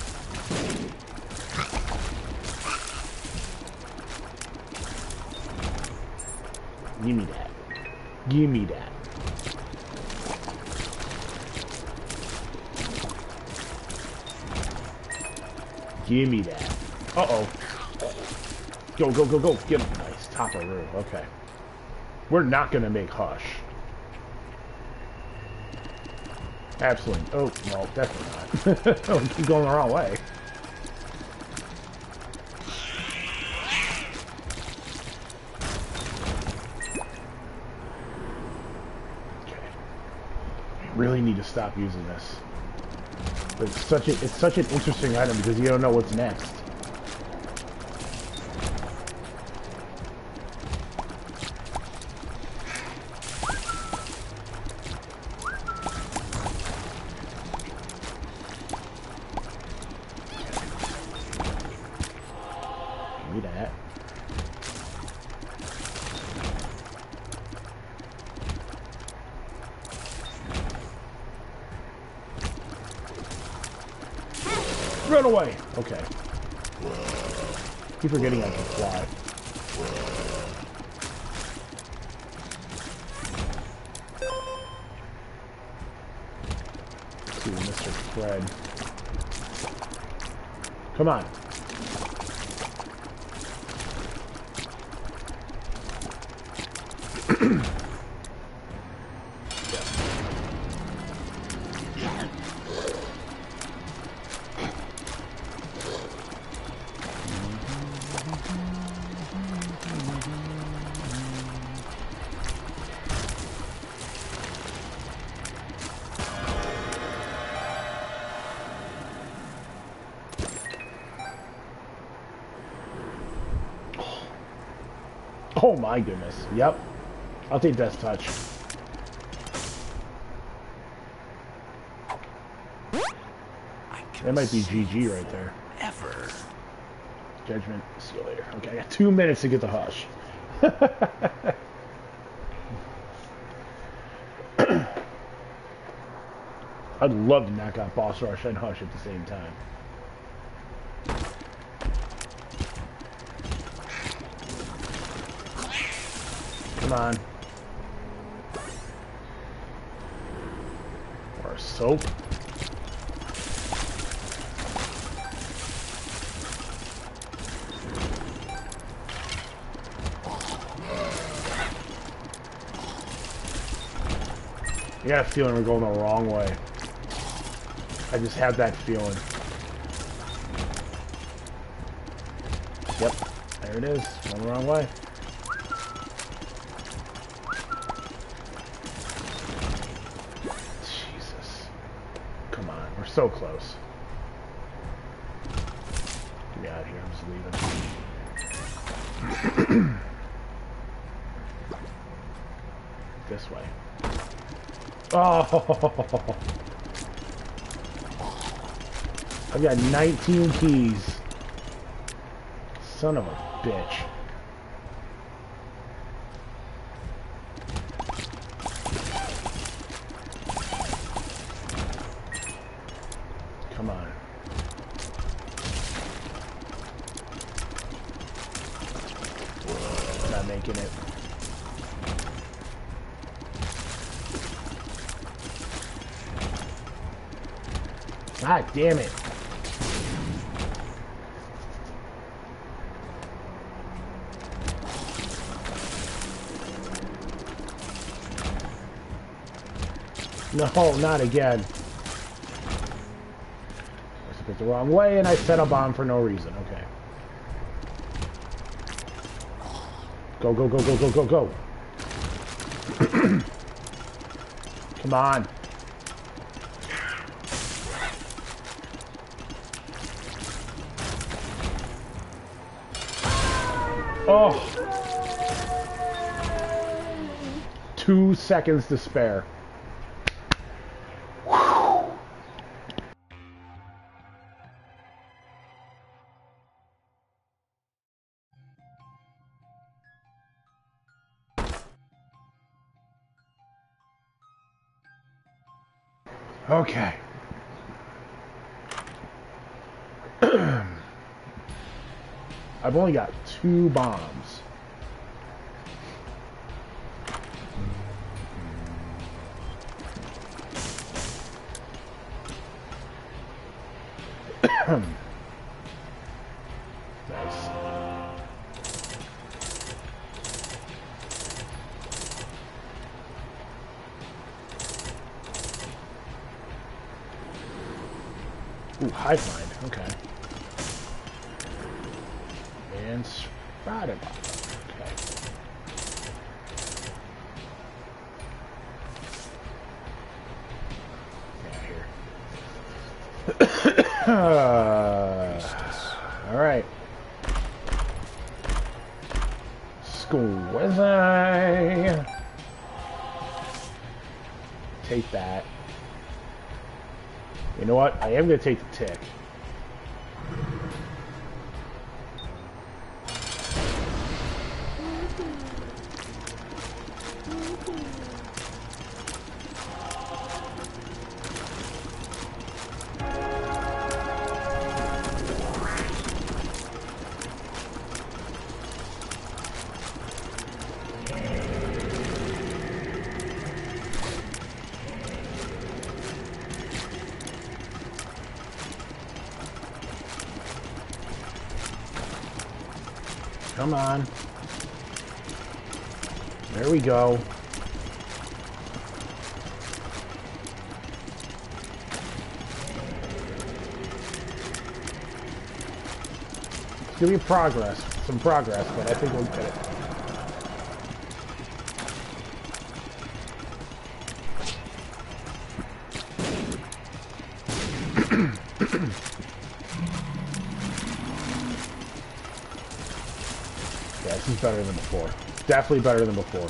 Give me that. Give me that. Give me that. Uh-oh. Go, go, go, go. Get him. Nice. Top of roof. Okay. We're not going to make Hush. Absolutely. Oh, no, definitely not. Oh, keep going the wrong way. Okay. I really need to stop using this. But it's such an interesting item because you don't know what's next. Give me that. Run away! Okay. Keep forgetting I can fly. Let's see, Mr. Fred. Come on. Oh my goodness. Yep. I'll take Death Touch. That might be GG right there. Ever. Judgment. See you later. Okay, I got 2 minutes to get the Hush. I'd love to knock out Boss Rush and Hush at the same time. Come on. Or a soap. I got a feeling we're going the wrong way. I just have that feeling. Yep, there it is. Going the wrong way. Jesus. Come on, we're so close. Get me out of here, I'm just leaving. This way. Oh! I've got 19 keys. Son of a bitch. Come on. Not making it. God damn it. No, not again. I took it the wrong way and I set a bomb for no reason. Okay. Go, go, go, go, go, go, go. Come on. Oh. 2 seconds to spare. Okay. I've only got 2 bombs. Nice. Ooh, hive mind. Okay. And spider bomb. Okay. Yeah, here. All right. Squeezy. Take that. You know what? I am going to take the tick. Come on. There we go. It's gonna be progress, some progress, but I think we'll get it. Yeah, this is better than before. Definitely better than before.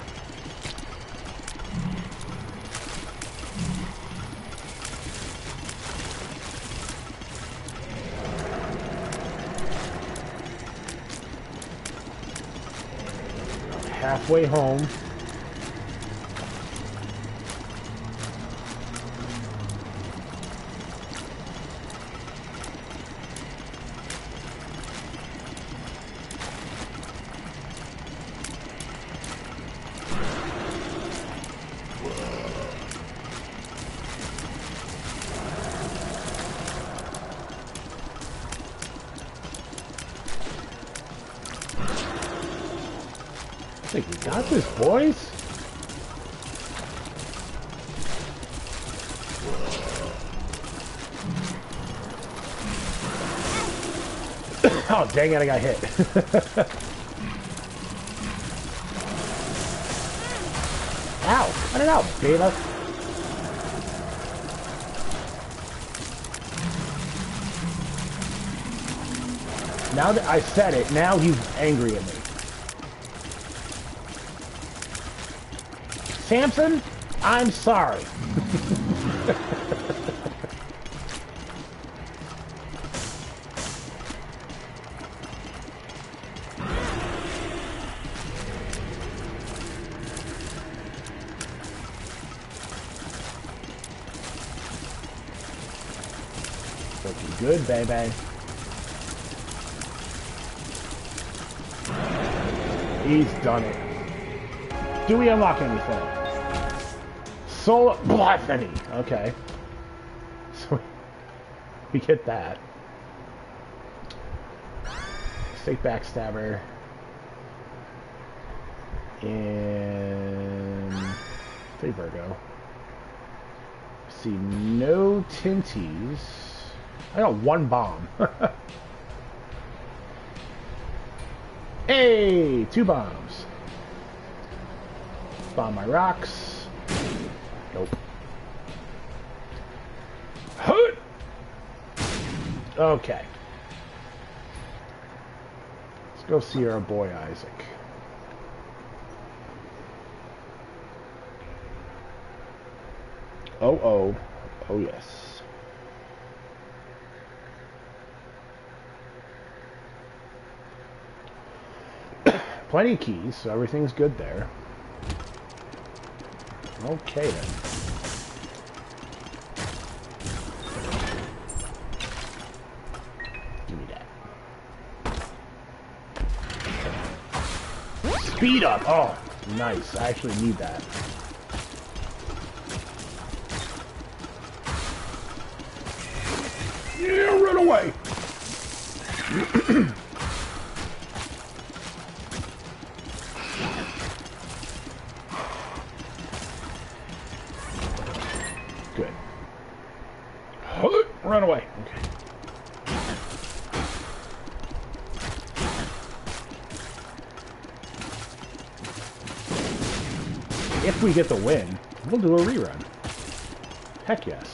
Halfway home. I think we got this, boys. Oh, dang it, I got hit. Ow, cut it out, Beta. Now that I said it, now he's angry at me. Samson, I'm sorry. Looking good, baby. He's done it. Do we unlock anything? Soul Blasphemy. Okay. So we get that. Stake Backstabber. And say Virgo. See, no Tinties. I got one bomb. Hey, 2 bombs. Bomb my rocks. Nope. Okay. Let's go see our boy Isaac. Oh, oh. Oh, yes. Plenty of keys, so everything's good there. Okay, then. Give me that. Speed up! Oh, nice. I actually need that. Yeah, run away! Good. Run away. Okay. If we get the win, we'll do a rerun. Heck yes.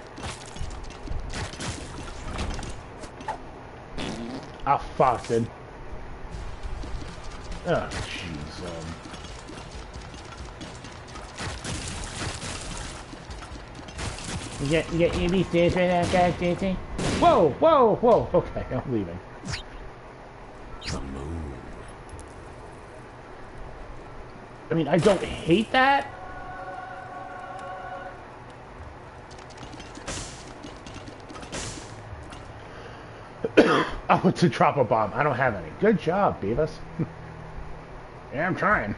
Ah, fuck, dude. Oh, jeez. You get any stage right now, guys, Daisy? Whoa, whoa, whoa. Okay, I'm leaving. The moon. I mean, I don't hate that. Oh, to drop a bomb. I don't have any. Good job, Beavis. Yeah, I'm trying.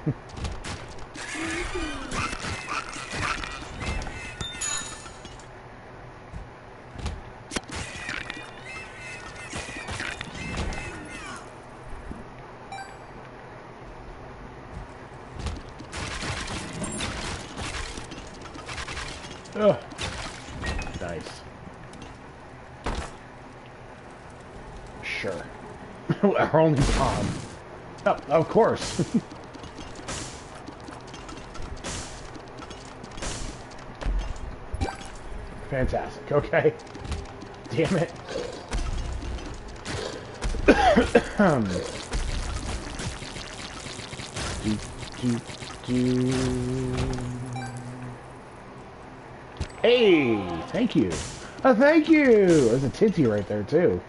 Ugh. Nice. Sure. Our only bomb. Oh, of course. Fantastic. Okay. Damn it. Hey, thank you. Oh, thank you. There's a Tinty right there too.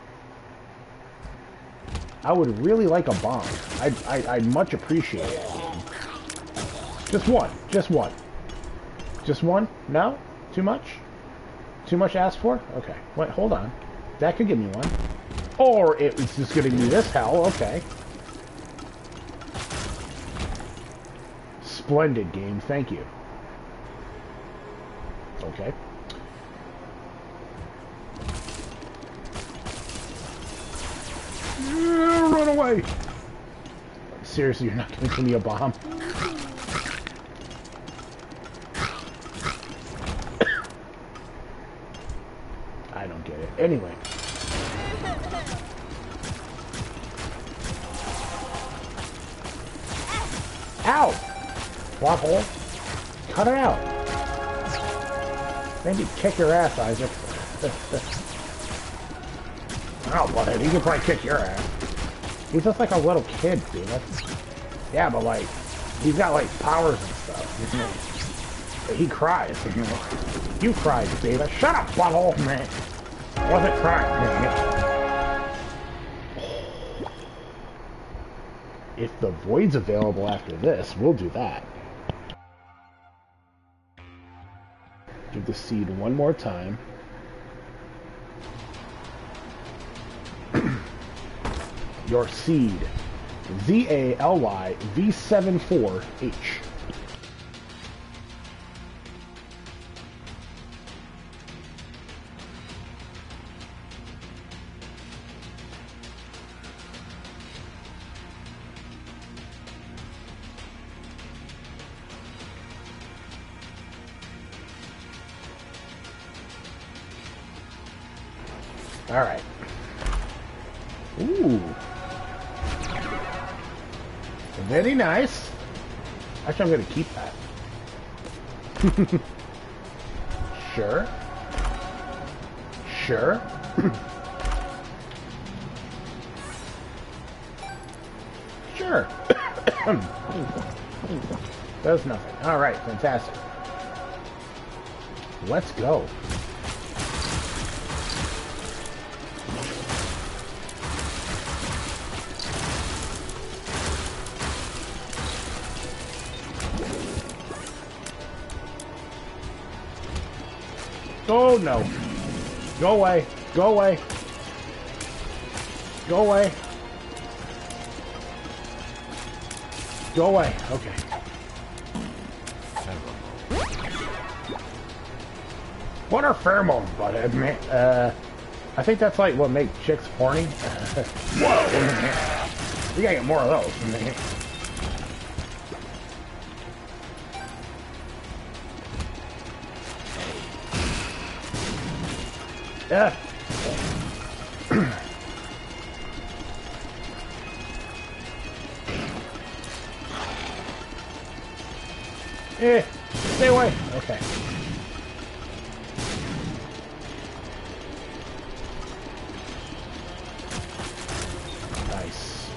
I would really like a bomb. I'd much appreciate it. Just one. Just one. Just one? No? Too much? Too much asked for? Okay. Wait, hold on. That could give me one. Or it was just giving me this hell. Okay. Splendid game. Thank you. Okay. Run away! Seriously, you're not gonna give me a bomb? I don't get it. Anyway. Ow! Butthole. Cut it out. Maybe kick your ass, Isaac. Oh, butthead, he can probably kick your ass. He's just like a little kid, dude. Yeah, but like, he's got like powers and stuff. He cries. You cried, David. Shut up, butthole, man. I wasn't crying, man. If the void's available after this, we'll do that. Give the seed one more time. Your seed. ZALY V74H. All right. Ooh. Very nice. Actually, I'm going to keep that. Sure. Sure. Sure. Does nothing. All right, fantastic. Let's go. Oh no. Go away. Go away. Go away. Go away. Okay. What are pheromones, butthead, man? I think that's like what makes chicks horny. Whoa. We gotta get more of those. Yeah. Stay away. Okay. Nice.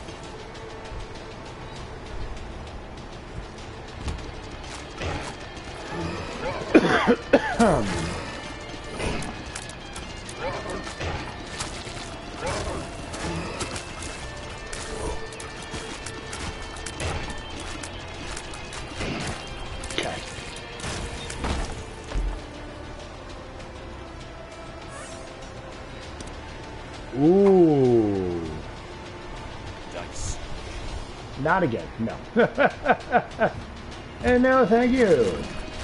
Ooh. Dice. Not again. No. And no, thank you.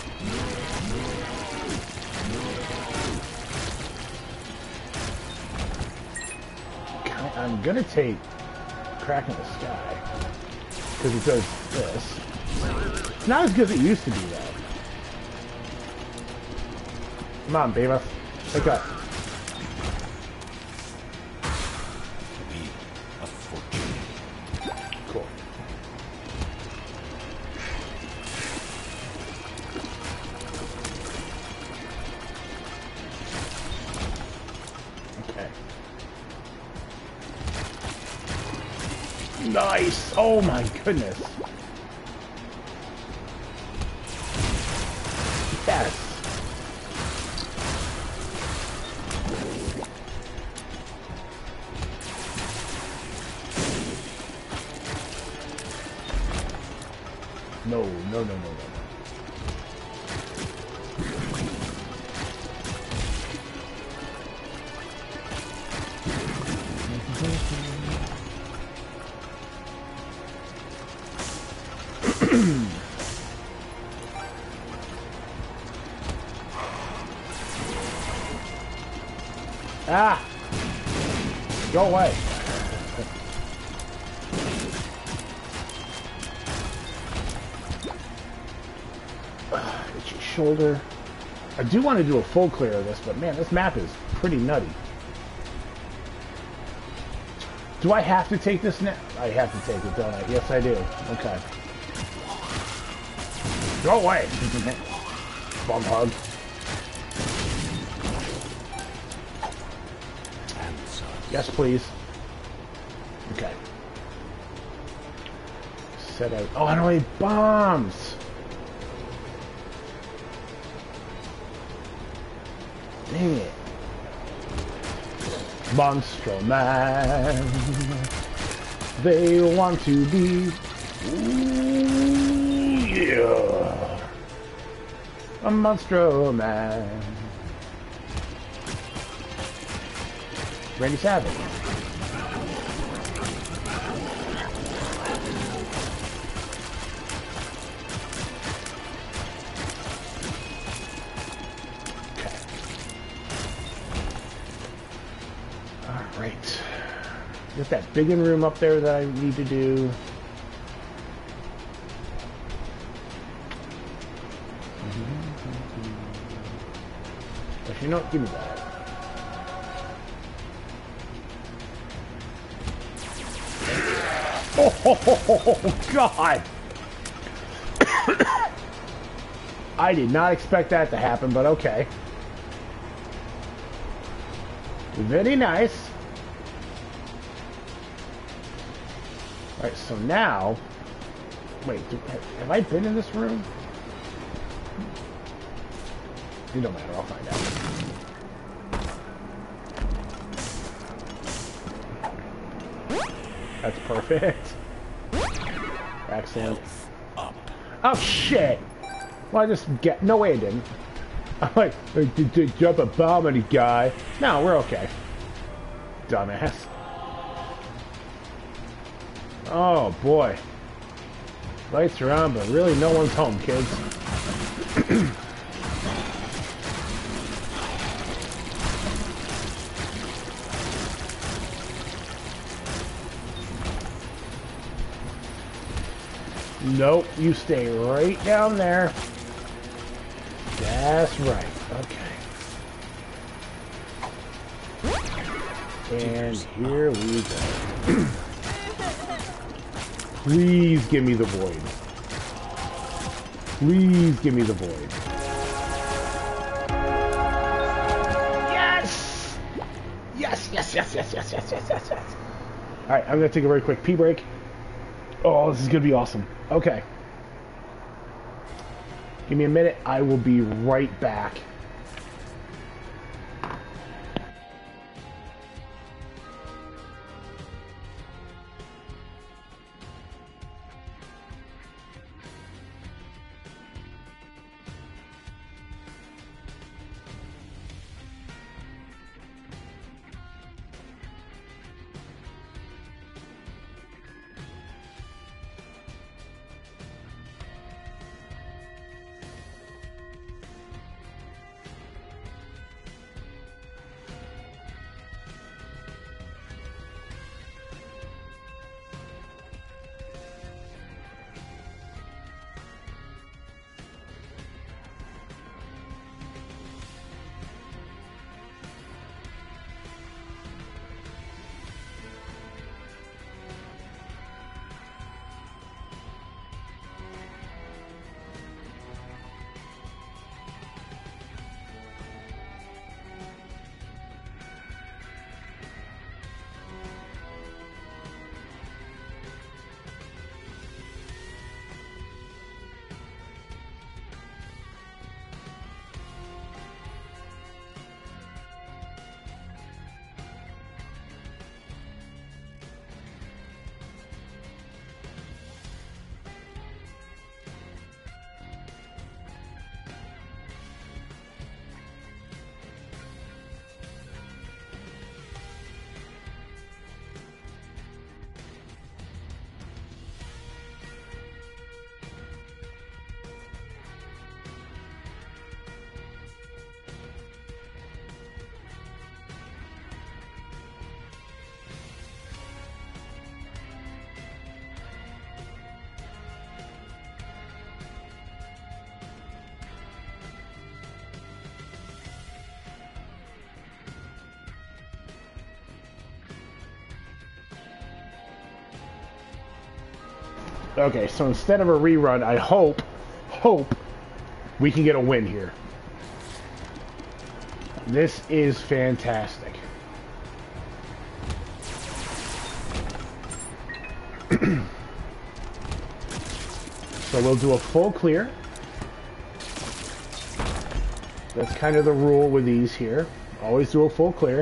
I'm gonna take Crack in the Sky because it does this. It's not as good as it used to be, though. Come on, Beavis. Wake up. Cool. Okay. Nice! Oh my goodness. Yes. No, no, no, no, no. Ah! Go away. Itchy shoulder. I do want to do a full clear of this, but man, this map is pretty nutty. Do I have to take this now? I have to take it, don't I? Yes, I do. Okay. Go away! Bum hug. Yes, please. Okay. Set out. Oh, I don't need bombs! Dang it. Monstro Man. They want to be. Ooh, yeah. A Monstro Man. Randy Savage. Alright. There's that big room up there that I need to do. Actually, no, give me that. Oh, God! I did not expect that to happen, but okay. Very nice. Alright, so now... Wait, have I been in this room? It don't matter, I'll find out. That's perfect. Excellent. Up. Oh, shit! Well, I just get... No way I didn't. I'm like, did jump a bomb on a guy. No, we're okay. Dumbass. Oh, boy. Lights are on, but really no one's home, kids. Nope, you stay right down there. That's right. Okay. And here we go. Please give me the void. Please give me the void. Yes! Yes, yes, yes, yes, yes, yes, yes, yes, yes. Alright, I'm gonna take a very quick pee break. Oh, this is gonna be awesome. Okay. Give me a minute. I will be right back. Okay, so instead of a rerun, I hope hope we can get a win here. This is fantastic. So we'll do a full clear. That's kind of the rule with these here. Always do a full clear.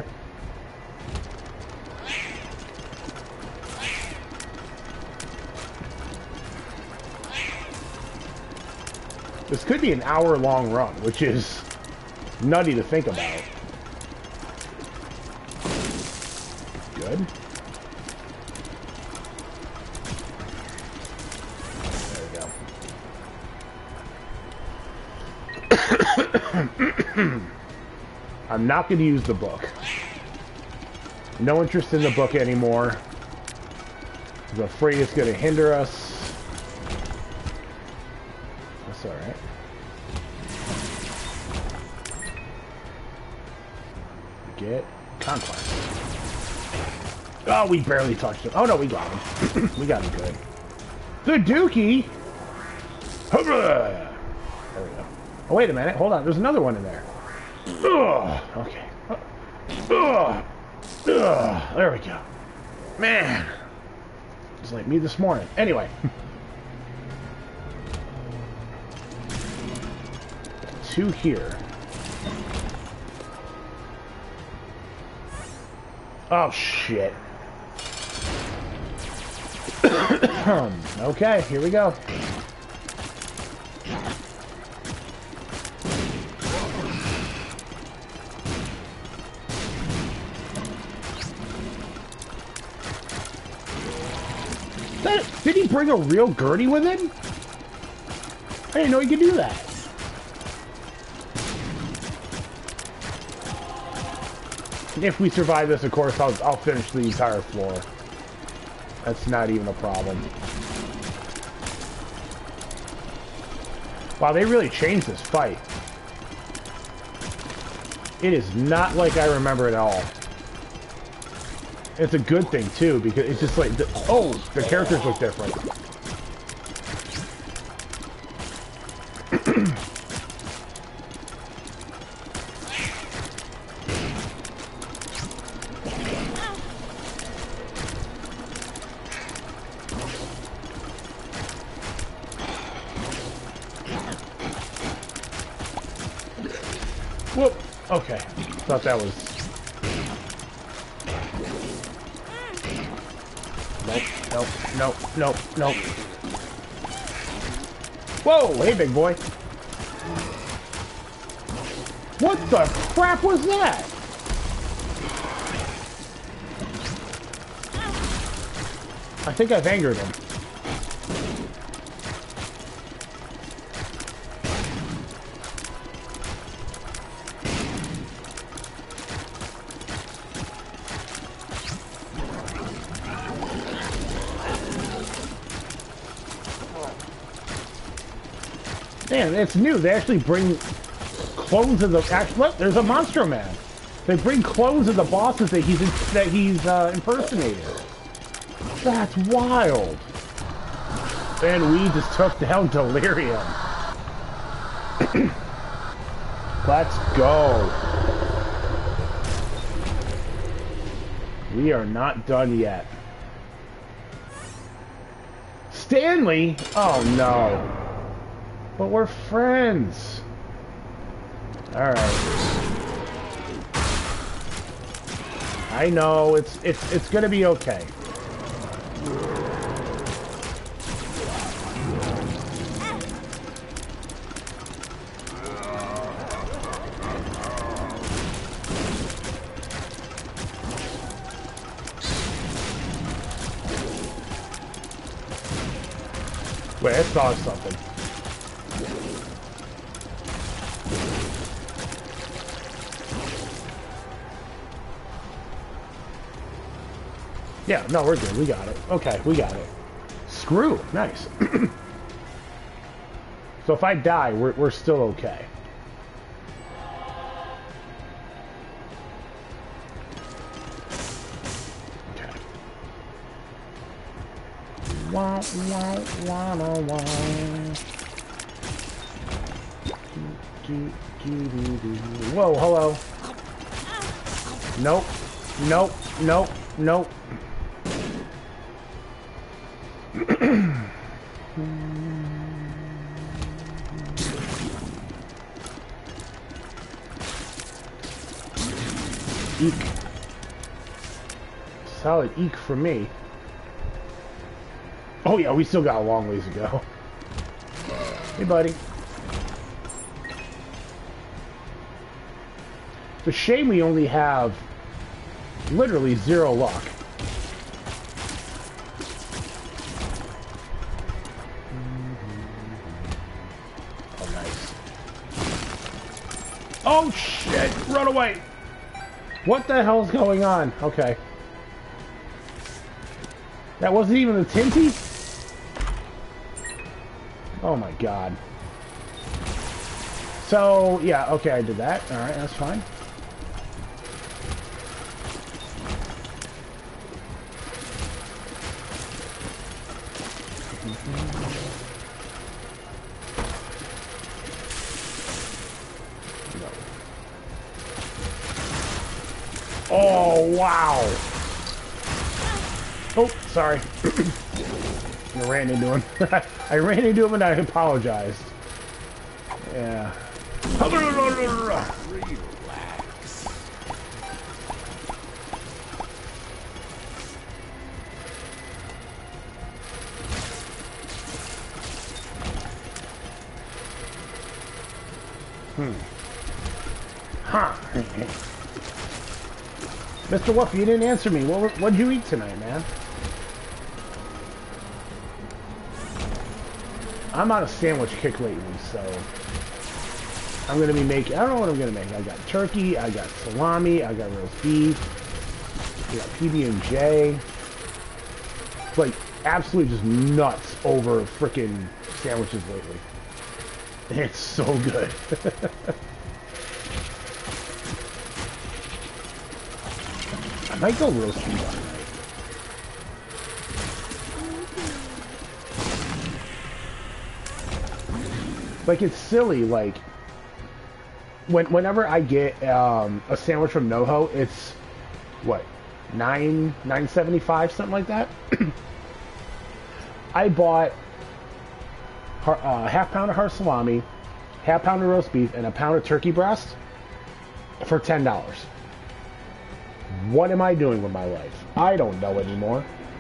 This could be an hour-long run, which is nutty to think about. Good. I'm not going to use the book. No interest in the book anymore. I'm afraid it's going to hinder us. That's alright. Get Conquest. Oh, we barely touched him. Oh no, we got him. We got him good. The Dookie! Hurrah! There we go. Oh, wait a minute. Hold on. There's another one in there. Ugh. Okay. Ugh. Ugh. There we go. Man. It's like me this morning. Anyway. 2 here. Oh, shit. Okay, here we go. Did he bring a real Gurdy with him? I didn't know he could do that. If we survive this, of course, I'll finish the entire floor. That's not even a problem. Wow, they really changed this fight. It is not like I remember it at all. It's a good thing, too, because it's just like... oh, the characters look different. Whoop. Okay. Thought that was... Nope, nope, nope, nope. Whoa, hey big boy. What the crap was that? I think I've angered him. Man, it's new. They actually bring clones of the... actually, look, there's a Monstro Man. They bring clones of the bosses that he's impersonated. That's wild. And we just took down Delirium. Let's go. We are not done yet. Stanley? Oh no. But we're friends. Alright. I know, it's gonna be okay. Wait, I saw something. Yeah, no, we're good. We got it. Okay, we got it. Screw. Nice. So if I die, we're still okay. Okay. Wah, wah, wah, wah, wah. Whoa, hello. Nope. Nope. Nope. Nope. Eek. Solid eek for me. Oh yeah, we still got a long ways to go. Hey buddy. It's a shame we only have literally 0 luck. Oh nice. Oh shit! Run away! What the hell's going on? Okay. That wasn't even a Tinty? Oh my god. So, yeah, okay, I did that. Alright, that's fine. Oh, wow. Oh, sorry. I ran into him. I ran into him and I apologized. Yeah. Relax. Huh. Mr. Wolf, you didn't answer me. What'd you eat tonight, man? I'm on a sandwich kick lately, so I'm gonna be making. I don't know what I'm gonna make. I got turkey, I got salami, I got roast beef, I got PB&J. It's like absolutely just nuts over frickin' sandwiches lately. It's so good. I might go roast beef on tonight. Like, it's silly, like, whenever I get a sandwich from NoHo, it's, what, $9.75, something like that? I bought half pound of hard salami, half pound of roast beef, and a pound of turkey breast for $10. What am I doing with my life? I don't know anymore.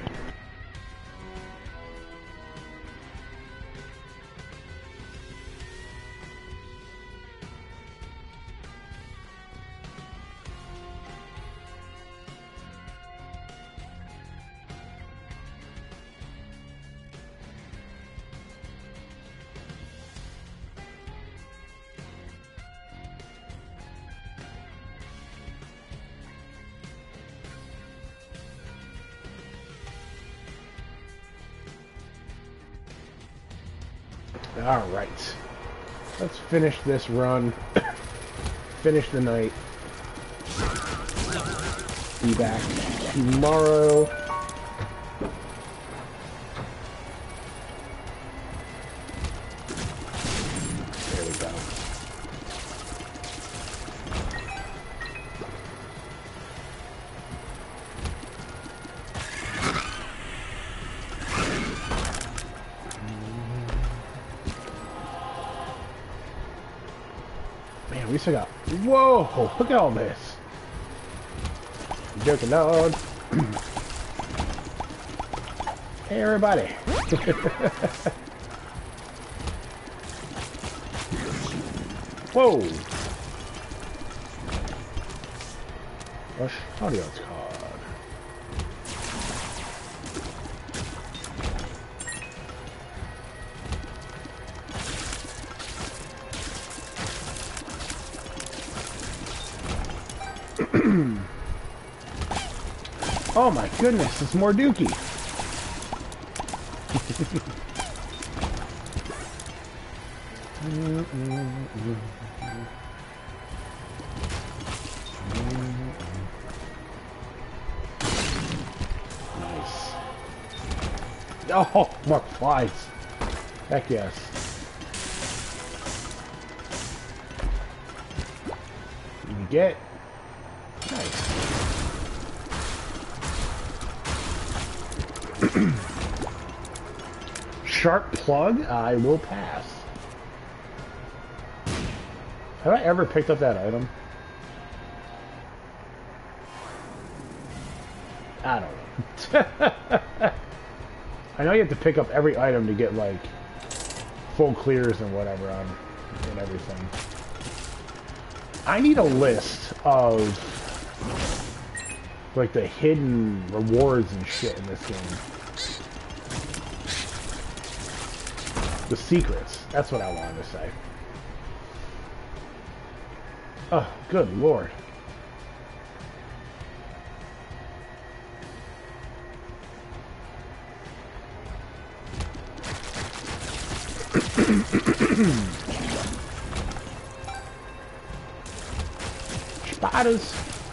Alright. Let's finish this run. Finish the night. Be back tomorrow. There we go. Man, we still got... Whoa! Look at all this! Joking on. Hey, everybody! Whoa! Rush Audio's card. Oh my goodness, it's more Dookie. Nice. Oh, more flies. Heck yes. get... Nice. Sharp plug? I will pass. Have I ever picked up that item? I don't know. I know you have to pick up every item to get, like, full clears and whatever on and everything. I need a list of, like, the hidden rewards and shit in this game. The secrets. That's what I wanted to say. Oh, good lord. Spiders.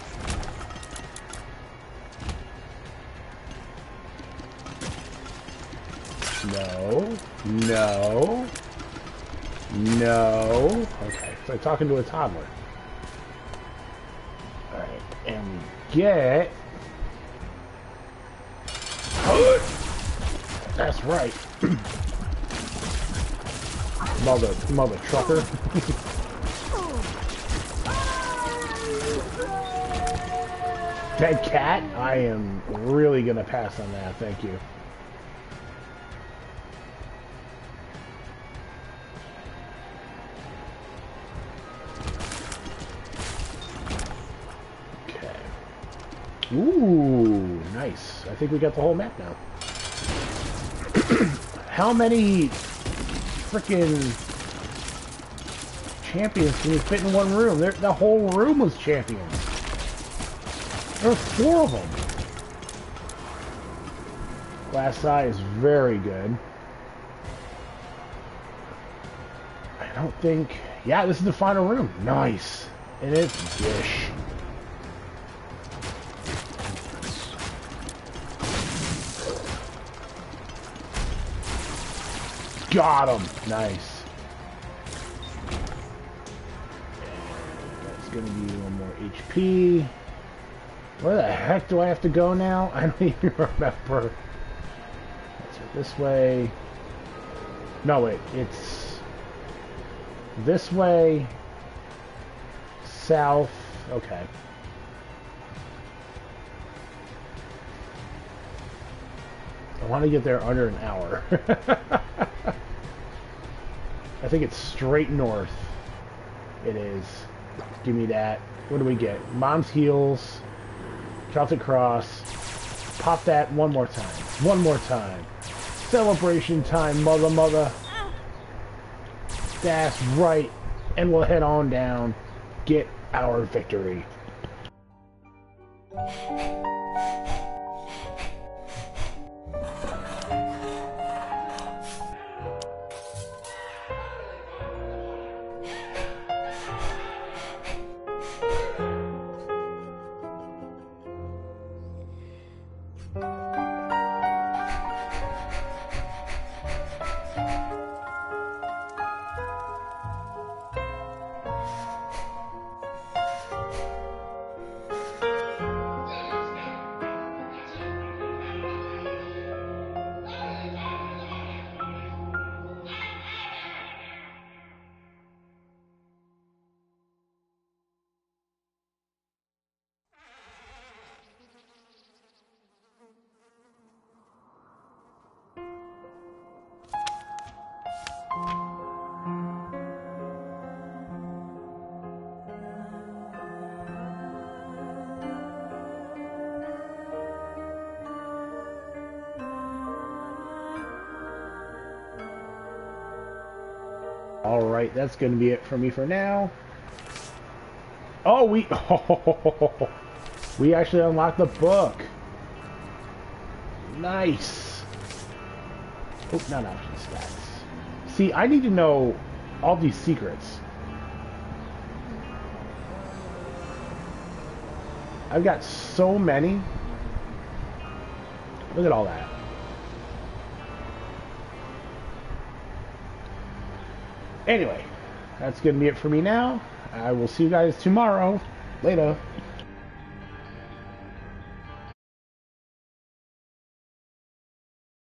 No. No. No. Okay, it's like talking to a toddler. Alright, and we get... That's right. Mother trucker. Dead cat? I am really gonna pass on that, thank you. Okay. Ooh, nice. I think we got the whole map now. How many freaking champions can you fit in one room? The whole room was champions. There were 4 of them. Glass Eye is very good. I don't think... Yeah, this is the final room. Nice. And it's dish. Got him. Nice. And that's going to be 1 more HP. Where the heck do I have to go now? I don't even remember. Let's go this way. No, wait. It's this way. South. Okay. I want to get there under an hour. I think it's straight north. It is. Give me that. What do we get? Mom's Heels. Celtic Cross. Pop that one more time. One more time. Celebration time, mother. That's right. And we'll head on down. Get our victory. Alright, that's going to be it for me for now. Oh, we actually unlocked the book. Nice. Oh, not option stats. See, I need to know all these secrets. I've got so many. Look at all that. Anyway, that's going to be it for me now. I will see you guys tomorrow Later.